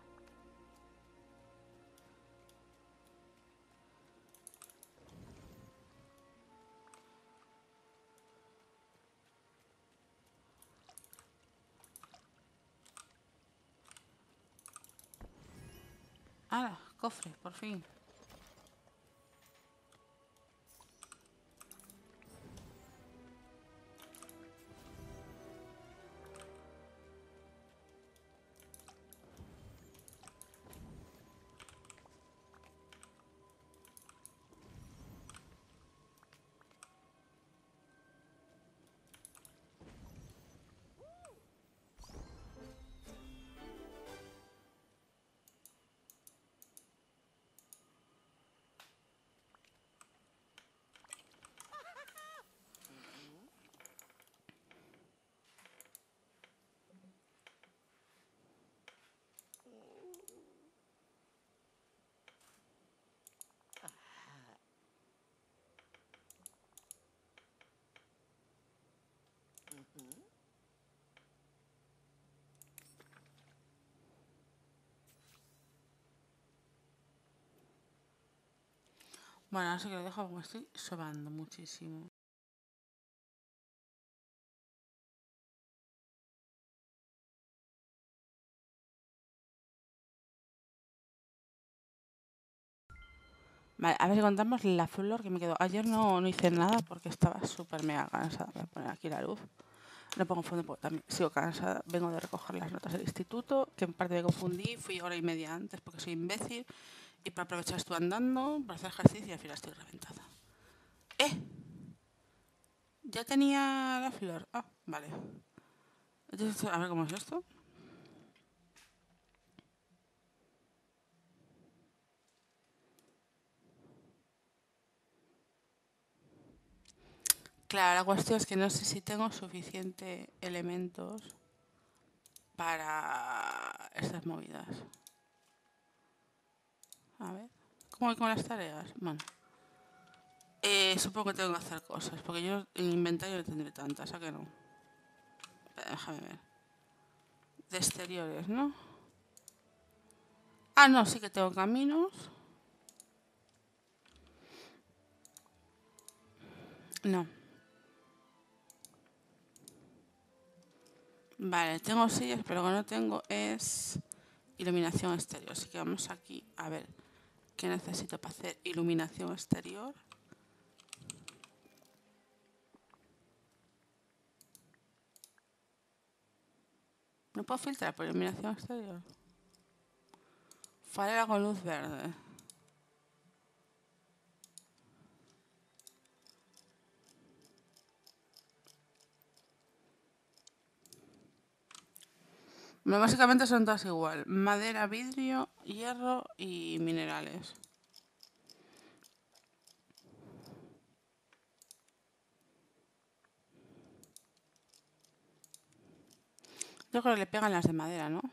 ¡Hala! Cofre, por fin. Bueno, ahora sí que lo dejo porque me estoy sobando muchísimo. Vale, a ver si contamos la flor que me quedó. Ayer no hice nada porque estaba súper mega cansada. Voy a poner aquí la luz. No pongo fondo porque también sigo cansada. Vengo de recoger las notas del instituto, que en parte me confundí. Fui hora y media antes porque soy imbécil. Y para aprovechar estuve andando, para hacer ejercicio y al final estoy reventada. ¡Eh! Ya tenía la flor. Ah, vale. Entonces, a ver cómo es esto. Claro, la cuestión es que no sé si tengo suficiente elementos para estas movidas. A ver. ¿Cómo voy con las tareas? Bueno. Supongo que tengo que hacer cosas, porque yo en inventario no tendré tantas, ¿a que no? Déjame ver. De exteriores, ¿no? Ah, no, sí que tengo caminos. No. Vale, tengo sillas, pero lo que no tengo es iluminación exterior. Así que vamos aquí a ver qué necesito para hacer iluminación exterior. No puedo filtrar por iluminación exterior. Farera con luz verde. Bueno, básicamente son todas igual. Madera, vidrio, hierro y minerales. Yo creo que le pegan las de madera, ¿no?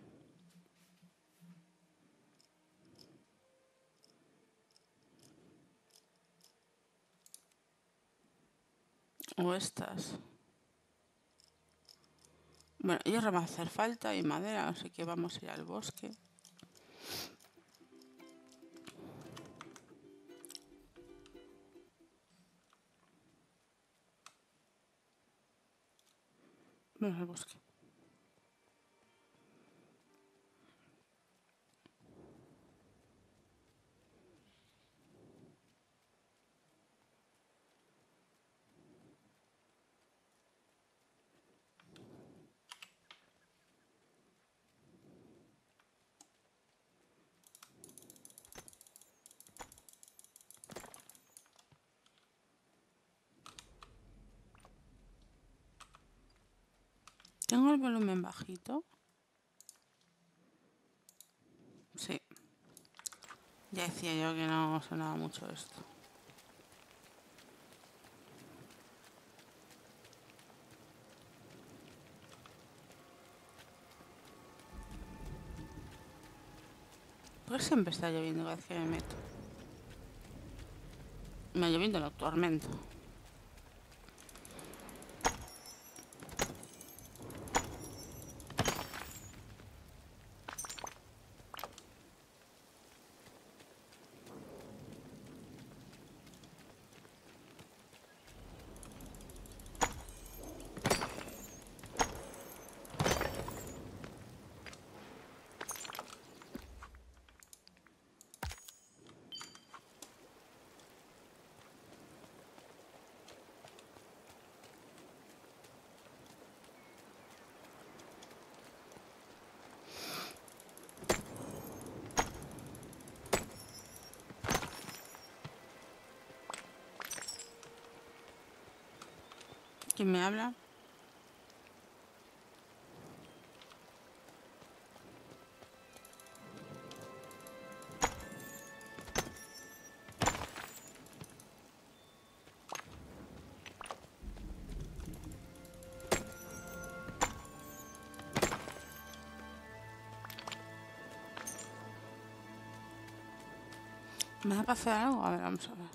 O estas. Bueno, hierro va a hacer falta y madera, así que vamos a ir al bosque. Vamos al bosque. ¿Tengo el volumen bajito? Sí. Ya decía yo que no sonaba mucho esto. ¿Por qué siempre está lloviendo cada vez que me meto? Me ha llovido en el tormento. ¿Quién me habla? ¿Me da para hacer algo? A ver, vamos a ver.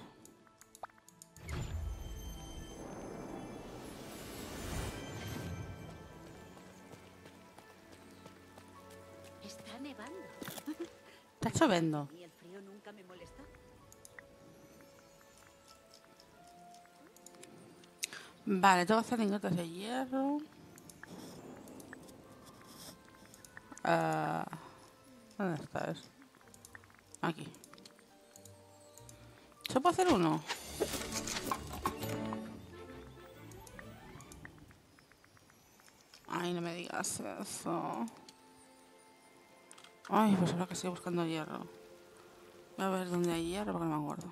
Está nevando. Está lloviendo. A mí el frío nunca me molestó. Vale, tengo que hacer lingotes de hierro. ¿Dónde está eso? Aquí. ¿Se puede hacer uno? Ay, no me digas eso. Ay, pues ahora que estoy buscando hierro. Voy a ver dónde hay hierro porque no me acuerdo.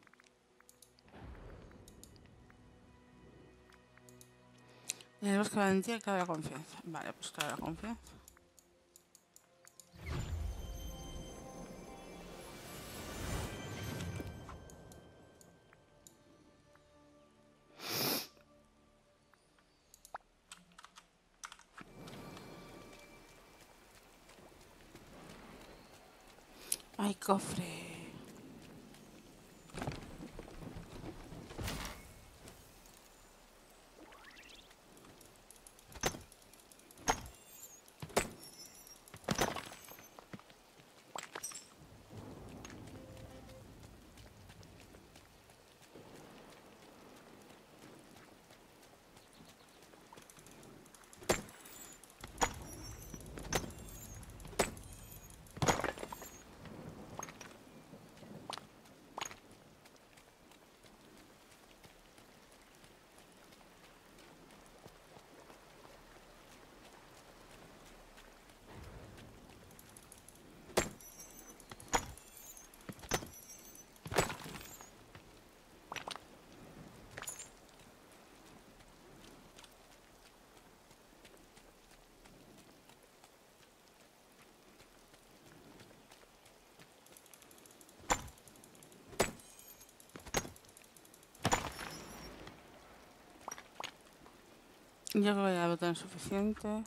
Tenemos que valentía y clave la confianza. Vale, pues clave la confianza. Ay, cofre. Yo creo que ya debo tener suficientes.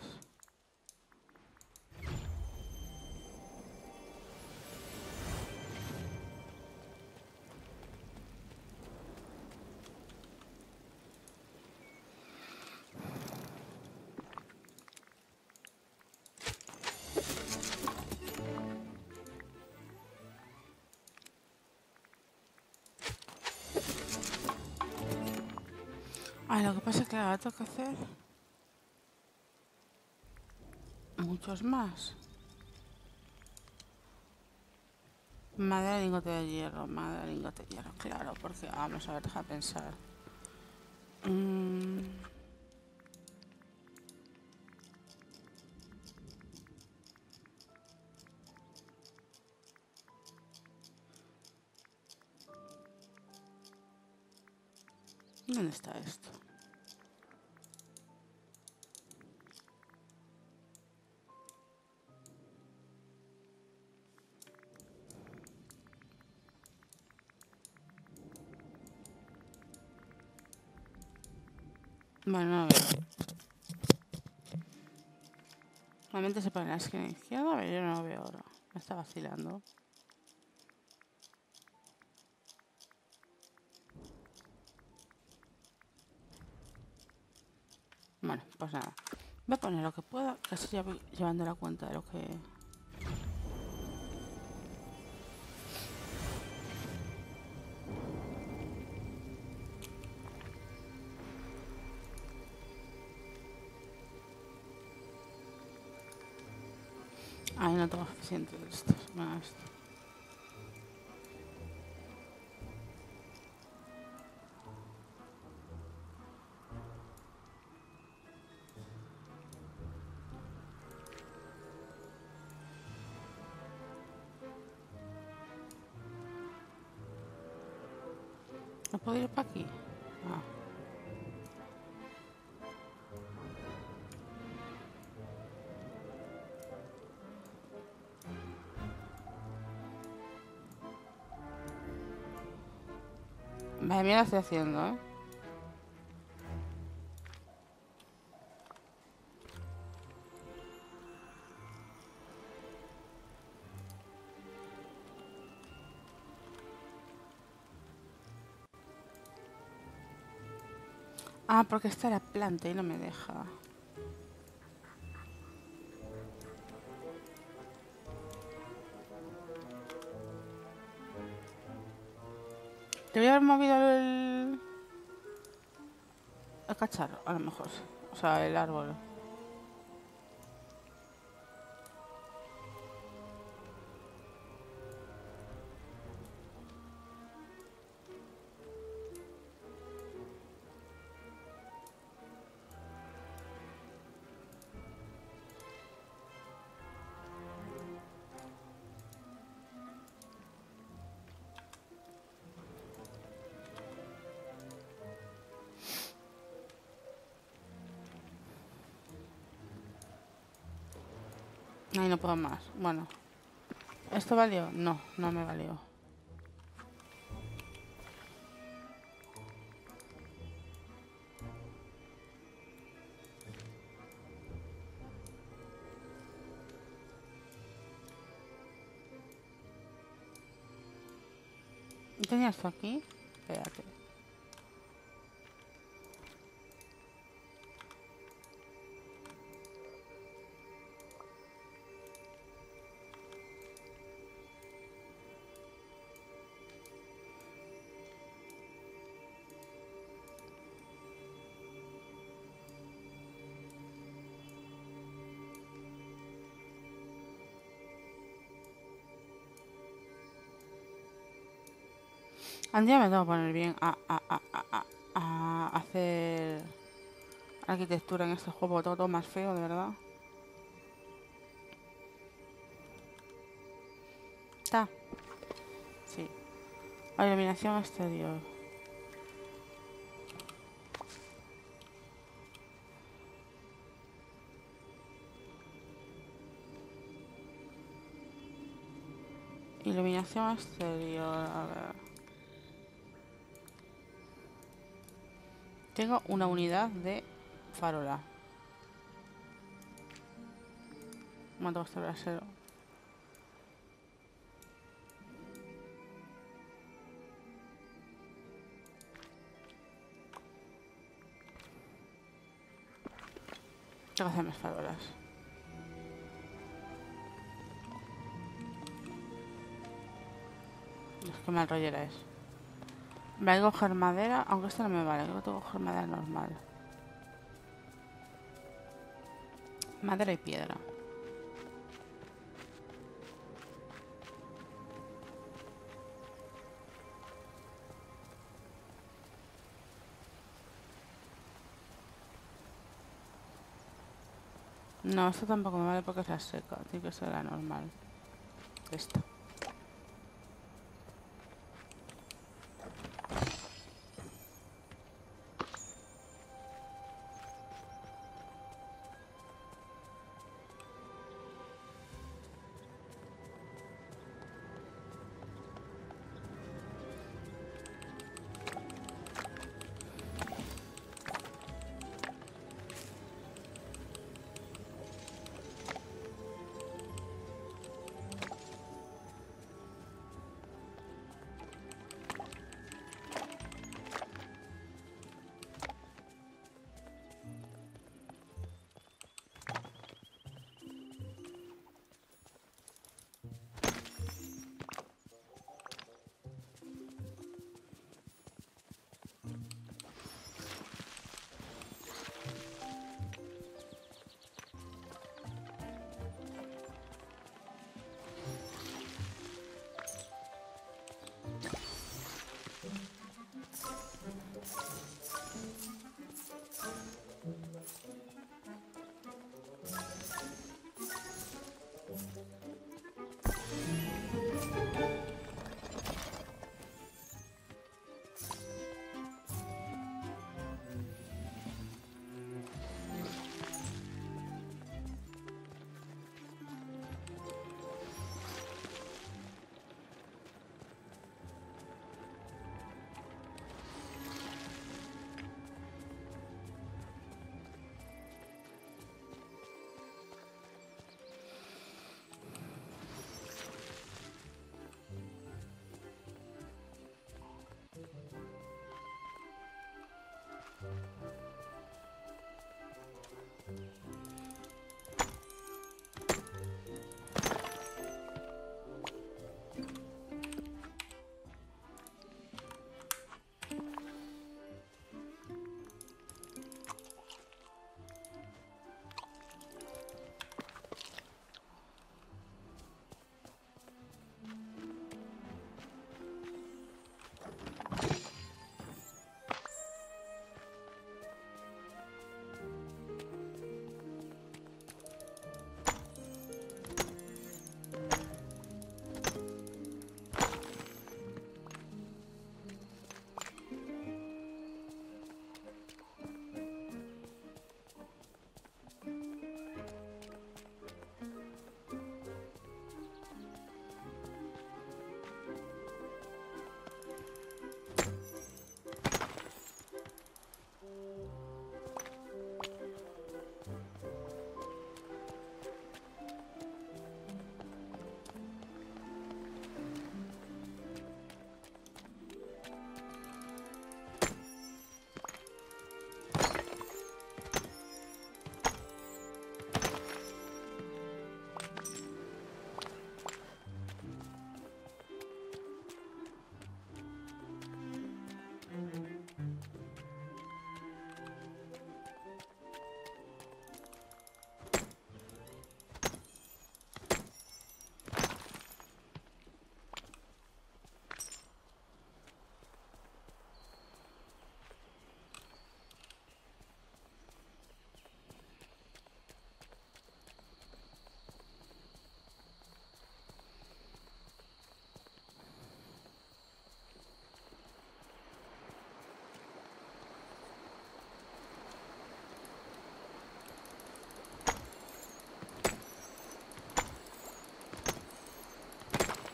Ay, lo que pasa es que ahora tengo que hacer muchos más. Madera de lingote de hierro, madera de lingote de hierro, claro, porque vamos a ver, deja pensar. ¿Dónde está esto? Bueno, no lo veo. Realmente se pone en la esquina izquierda, a ver, yo no lo veo ahora. Me está vacilando. Bueno, pues nada. Voy a poner lo que pueda, casi ya voy llevando la cuenta de lo que... Ay, no tengo suficiente de estos. Bueno, esto. ¿No puedo ir para aquí? Ah. Vale, mira lo estoy haciendo, ¿eh? Ah, porque esta era planta y no me deja. Te voy a haber movido el... El cacharro, a lo mejor. O sea, el árbol. Ay, no puedo más. Bueno. ¿Esto valió? No, no me valió. ¿Tenía esto aquí? Espérate. Un día me tengo que poner bien a hacer arquitectura en este juego. Todo más feo, de verdad. Está. Sí. La iluminación exterior. Iluminación exterior. A ver. Tengo una unidad de farola. ¿Cuánto este brasero? Tengo que hacer más farolas. Es que mal rollera es. Voy a coger madera, aunque esto no me vale, creo que tengo que coger madera normal. Madera y piedra. No, esto tampoco me vale porque es la seca, tiene que ser la normal. Esta.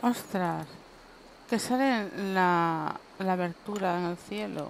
Ostras. Que sale la abertura en el cielo.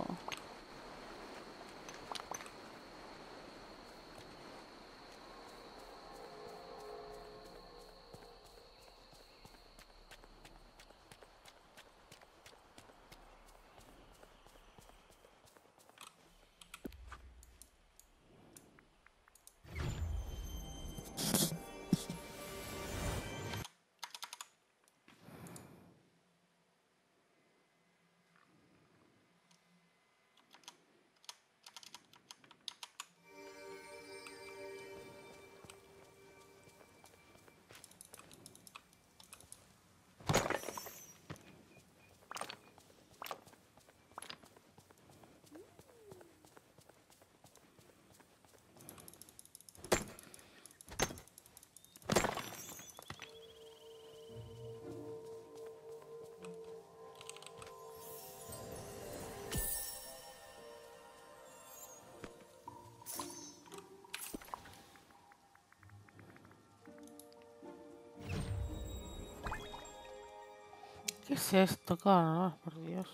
¿Qué es esto? Qué horror, por Dios.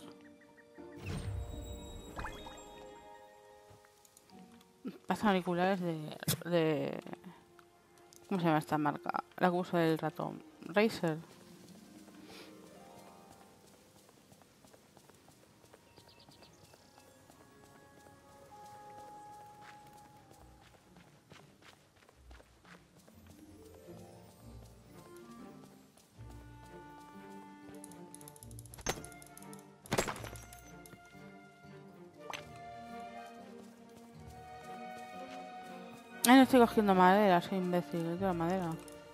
Pasan auriculares de... ¿Cómo se llama esta marca? La que usa el ratón. Razer. Ay, no estoy cogiendo madera, soy imbécil. Quiero madera.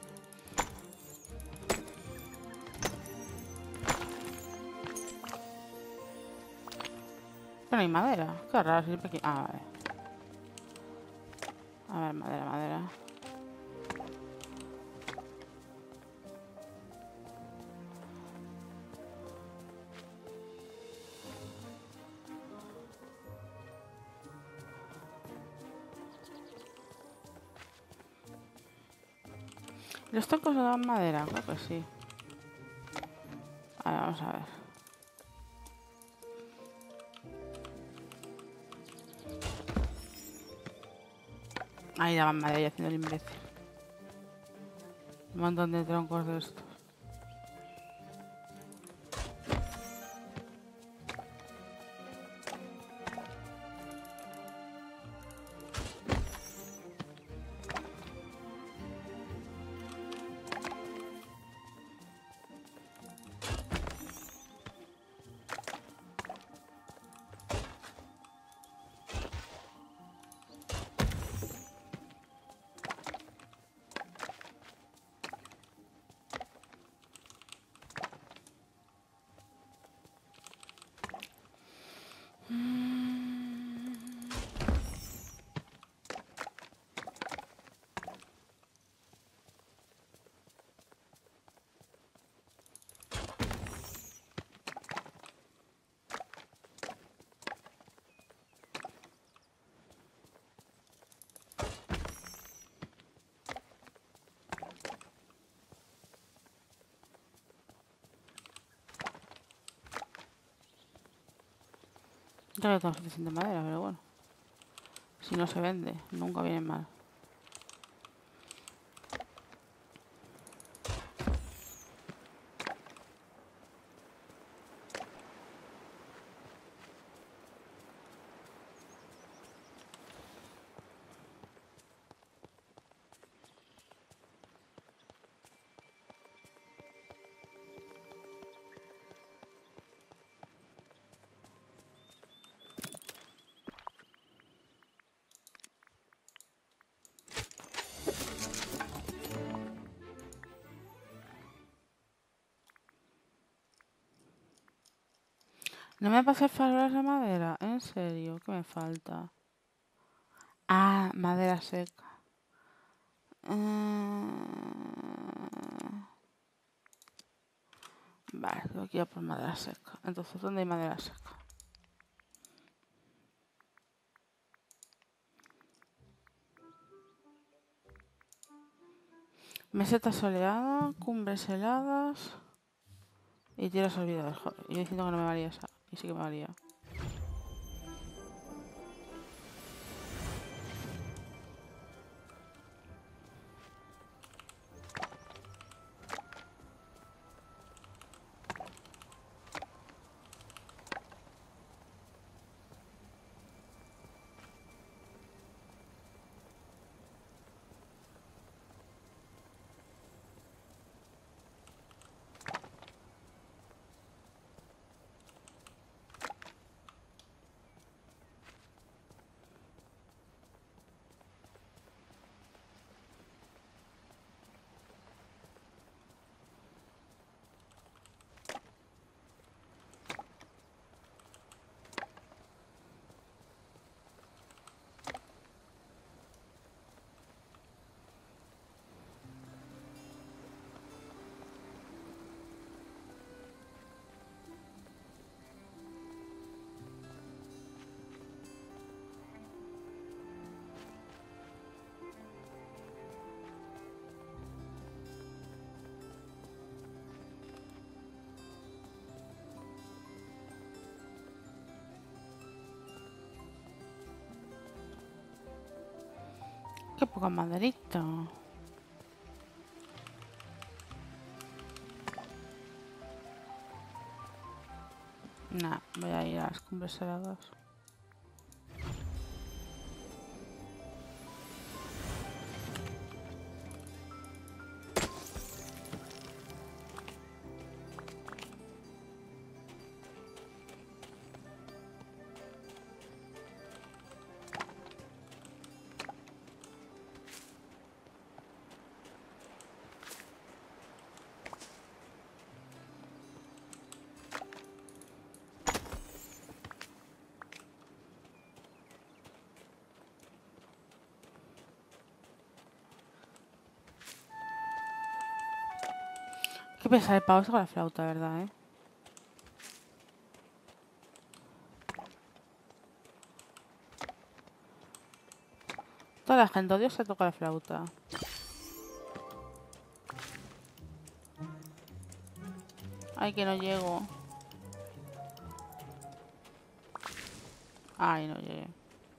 Pero no hay madera. Qué raro, siempre aquí. Ah, vale. A ver, madera, madera. ¿Los troncos no dan madera? Creo que sí. A ver, vamos a ver. Ahí daban madera y haciendo el imbécil. Un montón de troncos de estos. Ya que tengo suficiente madera, pero bueno. Si no se vende, nunca viene mal. ¿No me pasa farolas de madera? ¿En serio? ¿Qué me falta? Ah, madera seca. Vale, tengo que ir a por madera seca. Entonces, ¿dónde hay madera seca? Meseta soleada, cumbres heladas. Y tiras olvidados, joder. Yo diciendo que no me valía esa. Y sí que me valía. Qué poca maderita. Nah, voy a ir a las cumbres heladas. Qué pesar el pavo con la flauta, ¿verdad, eh? Toda la gente odiosa toca la flauta. Ay, que no llego. Ay, no llegué.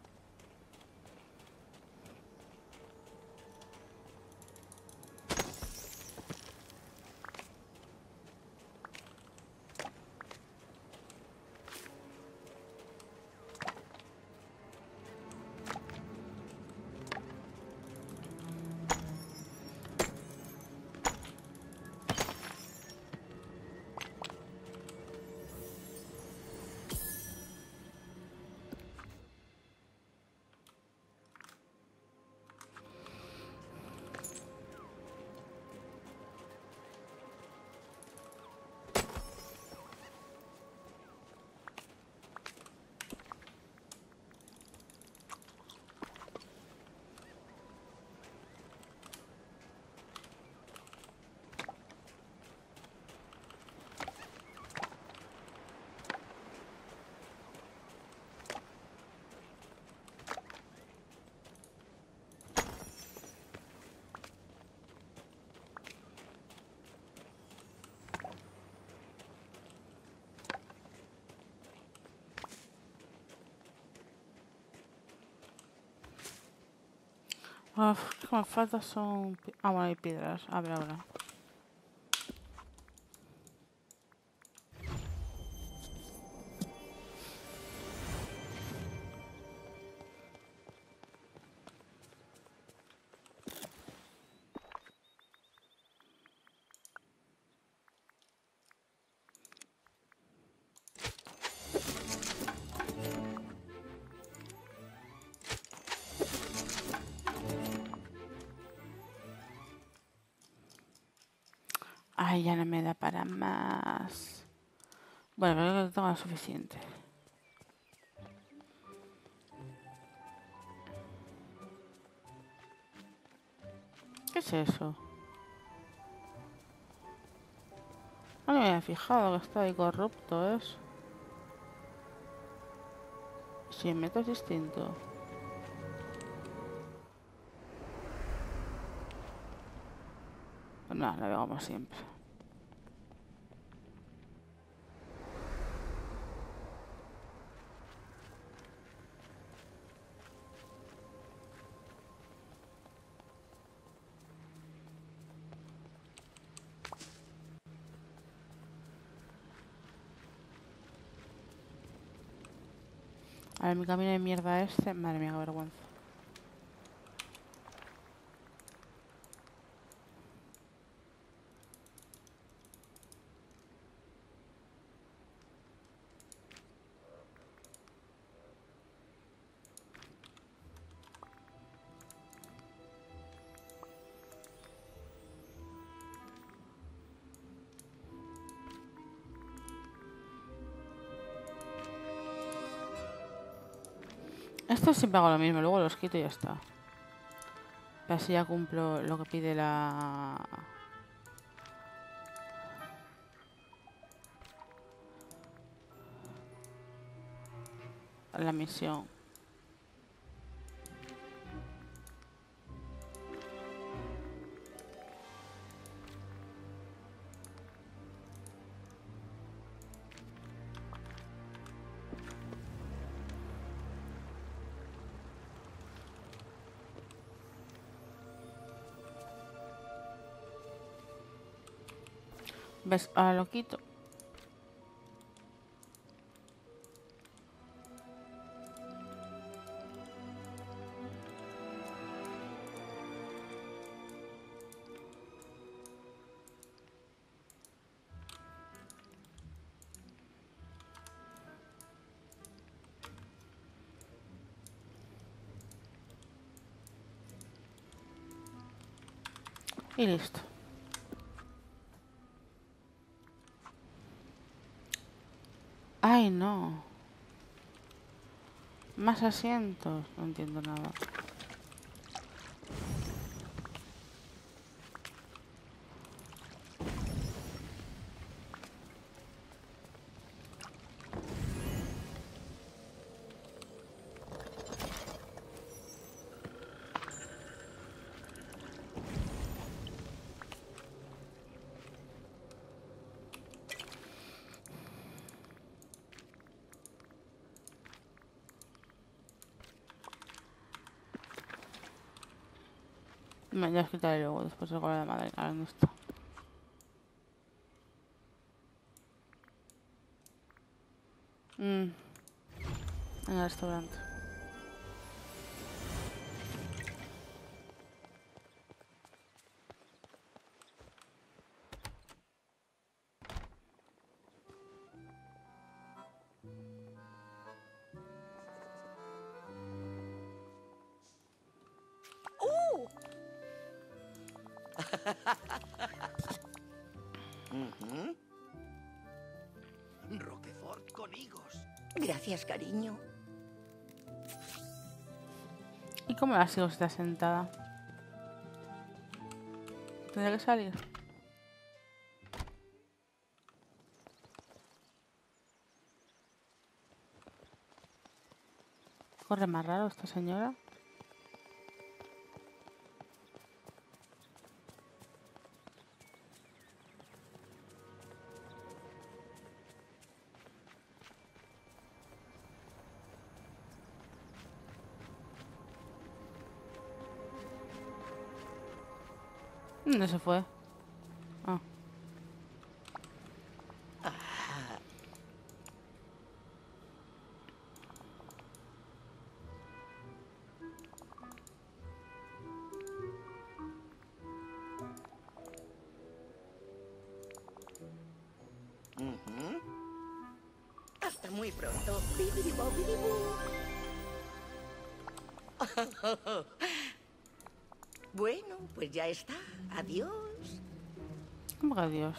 Uf, lo que me falta son... Ah, bueno, hay piedras. A ver ahora. Ay, ya no me da para más. Bueno, creo que tengo lo suficiente. ¿Qué es eso? No me había fijado que está ahí corrupto, ¿es? 100 metros distinto. Pues nada, la veo como siempre. A ver, mi camino de mierda este. Madre mía, qué vergüenza. Esto siempre hago lo mismo, luego los quito y ya está. Así ya cumplo lo que pide la misión. ¿Ves? Ahora lo quito. Y listo. Ay, no. Más asientos. No entiendo nada. Me ya os quitaré luego, después de la de madre. Ahora no está. En el restaurante. Roquefort con higos. Gracias, cariño. ¿Y cómo la sigo si está sentada? Tendría que salir. Corre más raro esta señora. ¿Dónde se fue? Ah. Hasta muy pronto. Bibidi-bobidi-bú. Bueno, pues ya está. Adiós. ¿Cómo que adiós?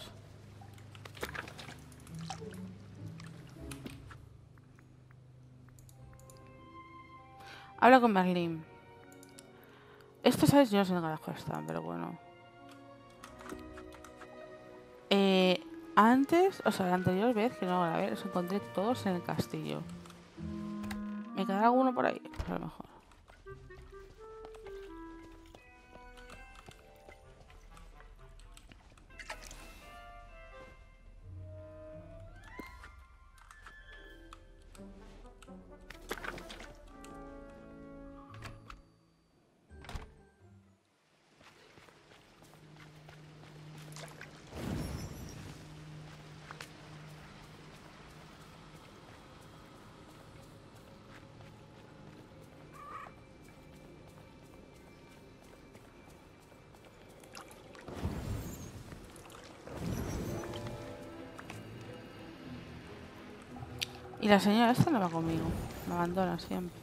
Habla con Merlín. Esto, ¿sabes? Yo no sé dónde carajo están, pero bueno. Antes, o sea, la anterior vez que no grabé, los encontré todos en el castillo. ¿Me quedará alguno por ahí? Pues a lo mejor. Y la señora esta no va conmigo. Me abandona siempre.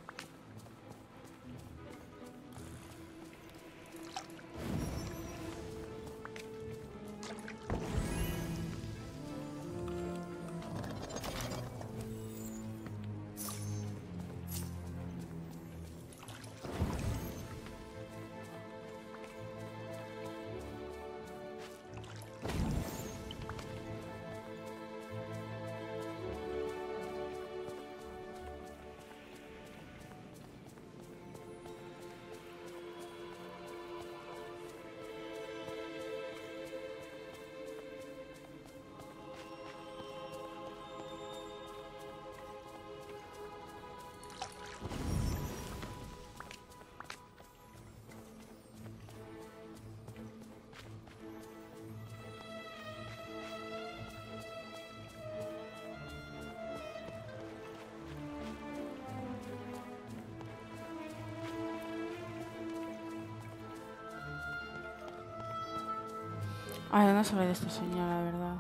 Ay, no sabe de esta señora, la verdad.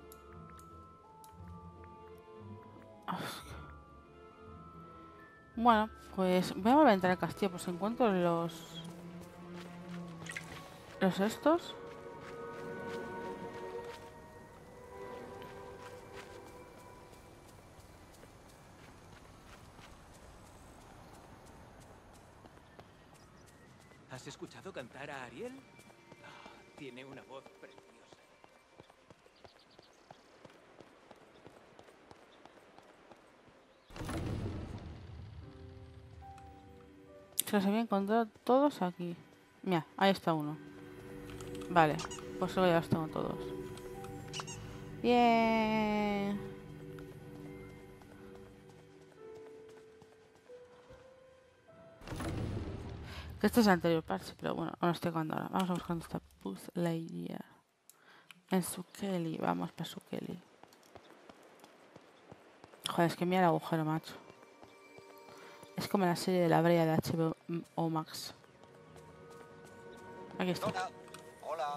Bueno, pues voy a volver a entrar al castillo por si encuentro los estos. ¿Has escuchado cantar a Ariel? Tiene una voz preciosa. Se los había encontrado todos aquí. Mira, ahí está uno. Vale, pues luego ya los tengo todos. Bien. Que este es el anterior parche, pero bueno, no estoy jugando ahora. Vamos a buscar dónde está Buzz Lightyear. En su Kelly, vamos para su Kelly. Joder, es que mira el agujero, macho. Es como la serie de la Brea de HBO Max. Aquí está. Hola. Hola.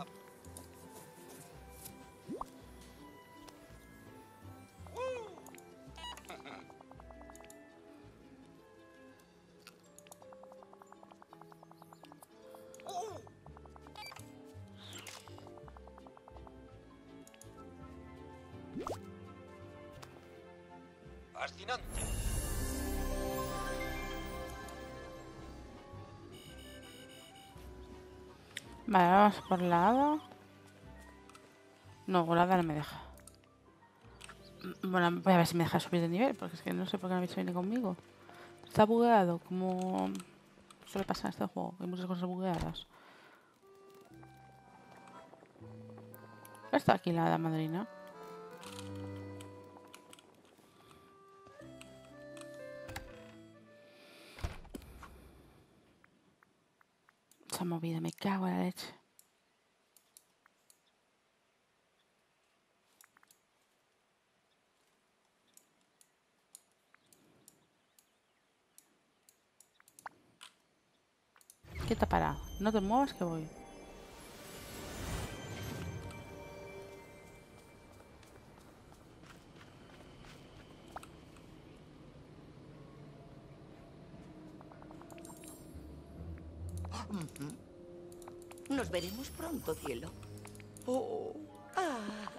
Fascinante. Vale, vamos por la hada. No, con la hada no me deja. Bueno, voy a ver si me deja subir de nivel, porque es que no sé por qué no me viene conmigo. Está bugueado, como suele pasar en este juego. Hay muchas cosas bugueadas. Está aquí la hada madrina. Se ha movido, me cago en la leche. ¿Qué te ha parado? No te muevas que voy. Nos veremos pronto, cielo. Oh. Ah.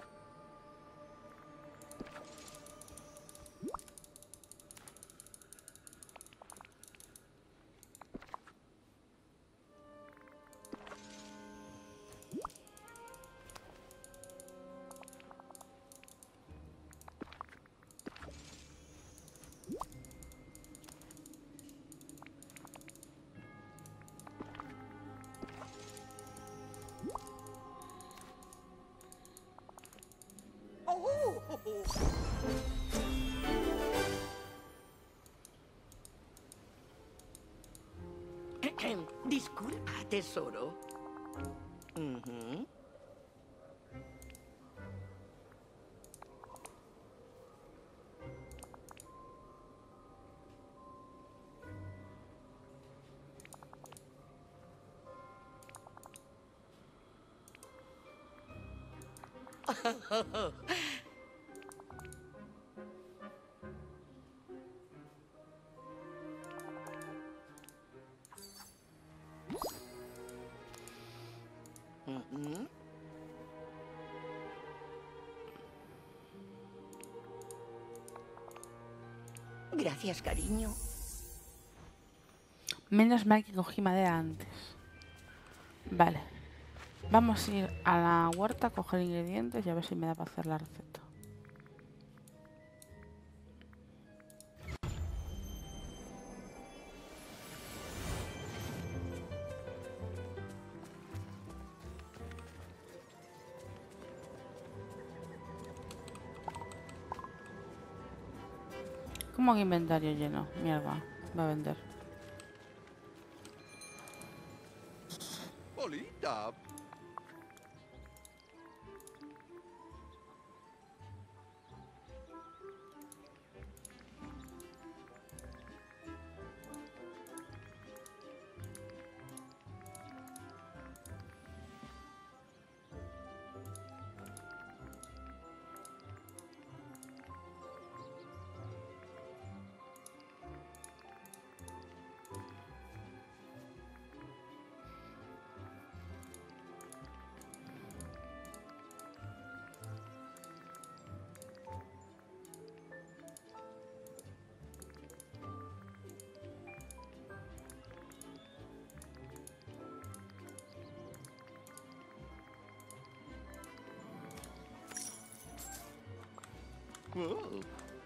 Disculpa, tesoro. Ujú. Gracias, cariño. Menos mal que cogí madera antes. Vale. Vamos a ir a la huerta a coger ingredientes y a ver si me da para hacer la receta. ¿Cómo que inventario lleno? Mierda, va a vender. Polita. Oh.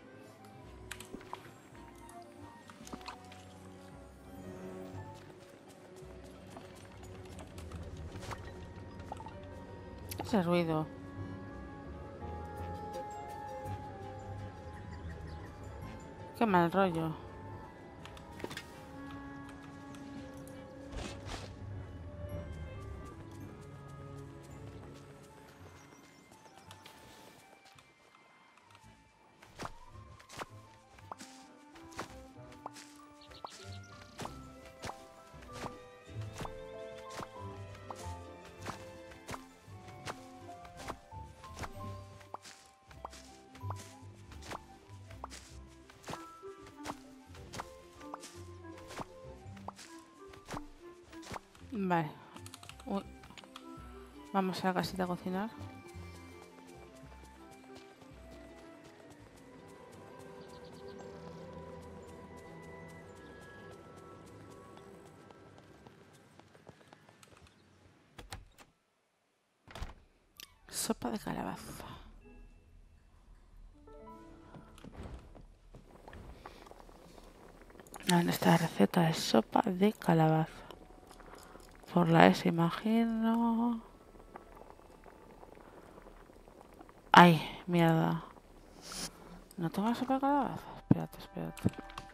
Ese ruido. Qué mal rollo. Vale. Uy. Vamos a la casita a cocinar. Sopa de calabaza. Esta receta es sopa de calabaza. Por la S, imagino. Ay, mierda. ¿No tengo sopa de calabaza? Espérate, espérate.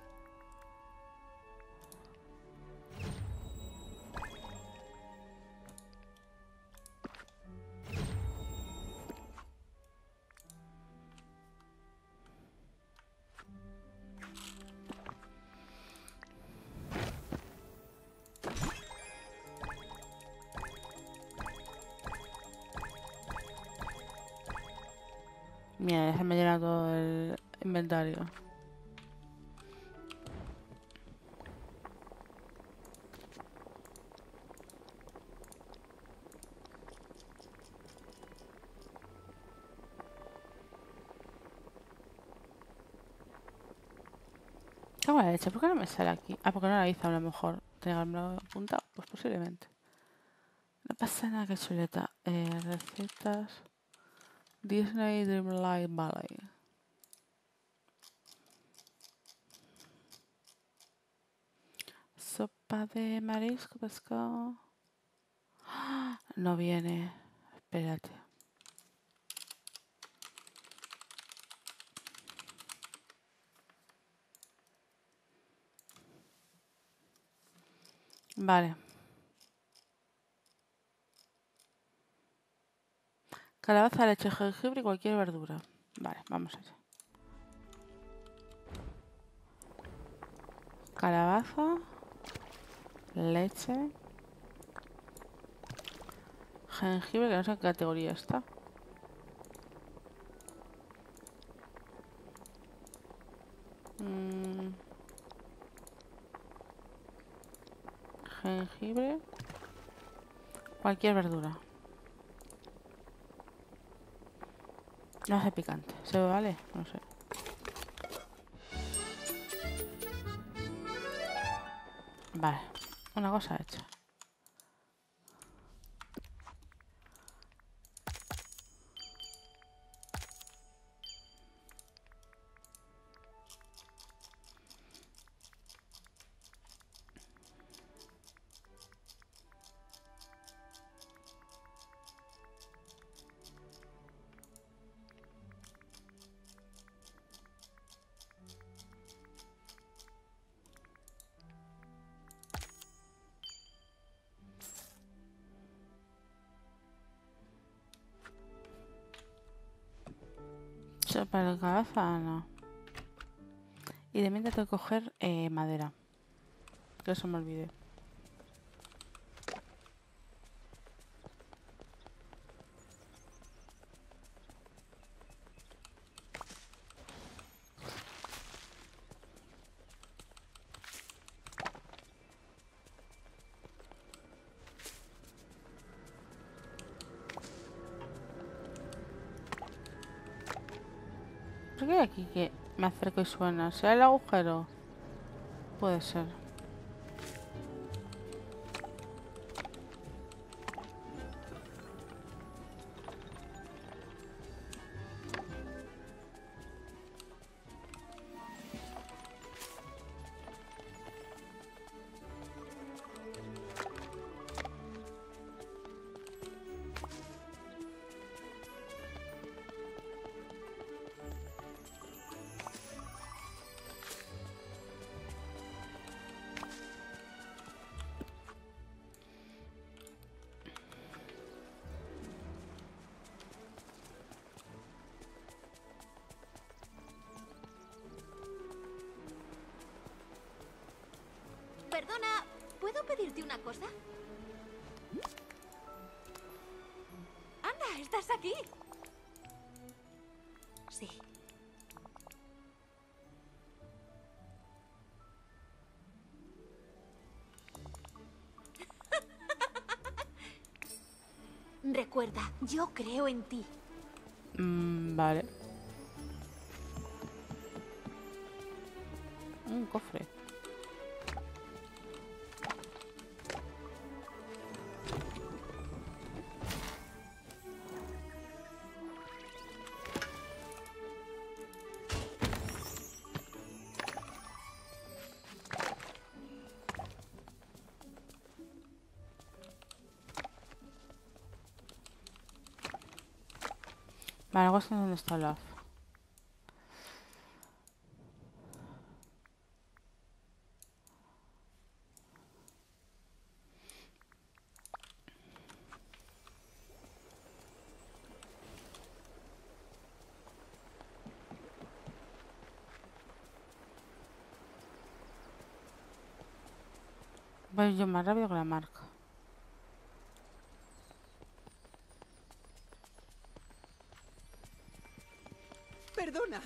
Mira, ya se me llena todo el inventario. ¿Qué hago la leche? ¿Por qué no me sale aquí? Ah, porque no la hice a lo mejor. Tenía que haberme apuntado. Pues posiblemente. No pasa nada, que chuleta. Recetas. Disney Dreamlight Valley. Sopa de marisco, pescado. No viene. Espérate. Vale. Calabaza, leche, jengibre y cualquier verdura. Vale, vamos allá. Calabaza. Leche. Jengibre, que no sé en qué categoría está. Jengibre. Cualquier verdura. No hace picante. ¿Se vale? No sé. Vale, una cosa hecha. Para la cabeza, no. Y de mientras tengo que coger madera. Que eso me olvidé. ¿Por qué hay aquí que me acerco y suena? ¿Será el agujero? Puede ser. Perdona, ¿puedo pedirte una cosa? Anda, ¿estás aquí? Sí. Recuerda, yo creo en ti. Vale. Un cofre. Vale, algo así donde está Olaf. Voy yo más rápido que la marca. Perdona.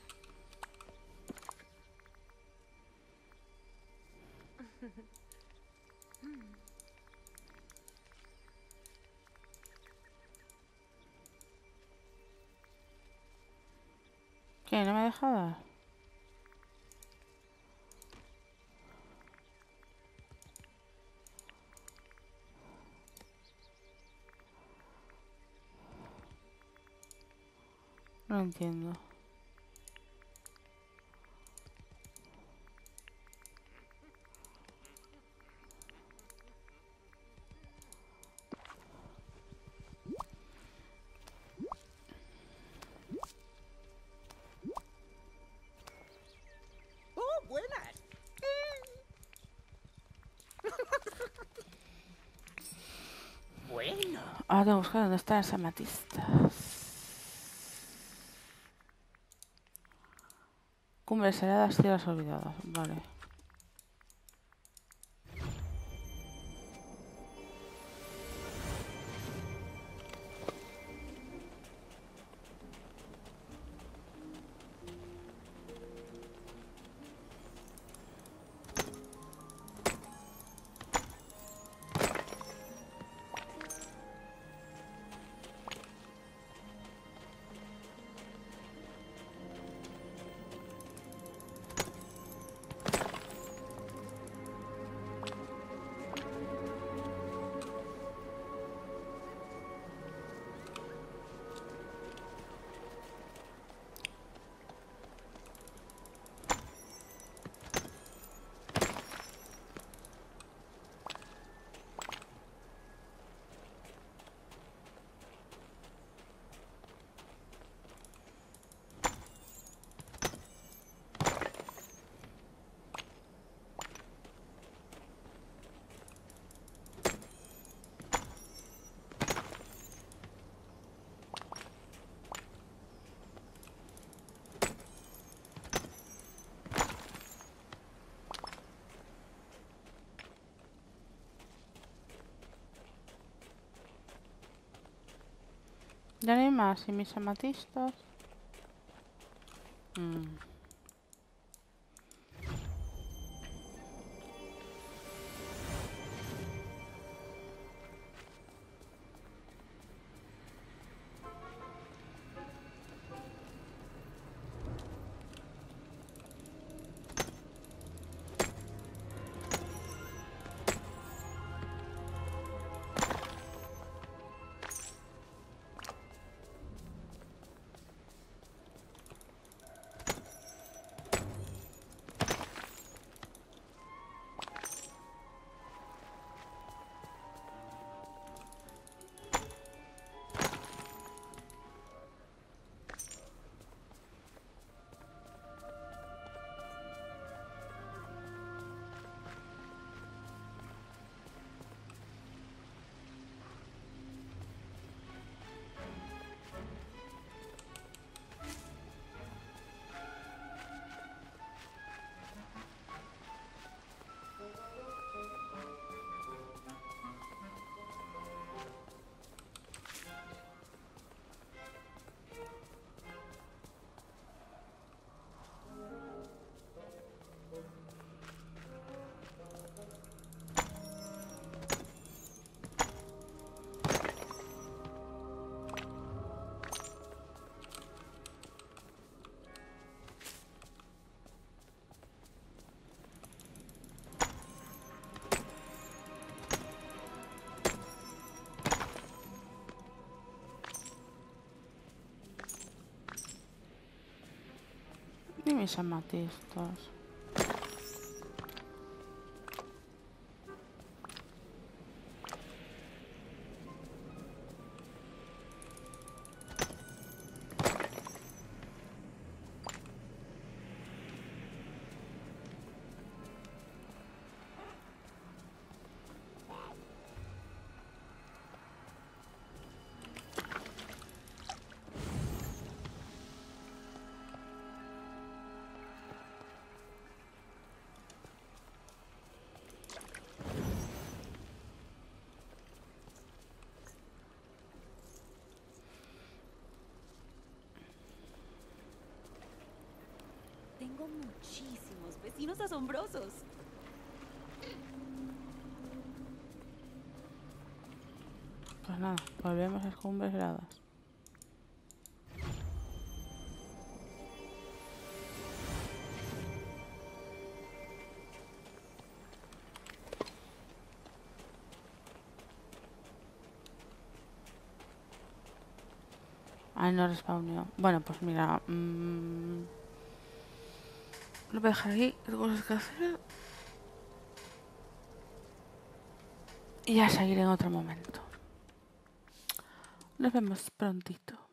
¿Qué? ¿No me deja dar? No entiendo. ¡Oh, buenas! Bueno. Ahora tengo que buscar dónde están las amatistas. Cumbres heladas, tierras olvidadas. Vale. Ya no hay más. ¿Y mis amatistas? Y mis amatistas. Tengo muchísimos vecinos asombrosos. Pues nada, volvemos a las cumbres heladas. Ah, no respawneo. Bueno, pues mira. Lo voy a dejar aquí. Tengo cosas que hacer. Y ya seguiré en otro momento. Nos vemos prontito.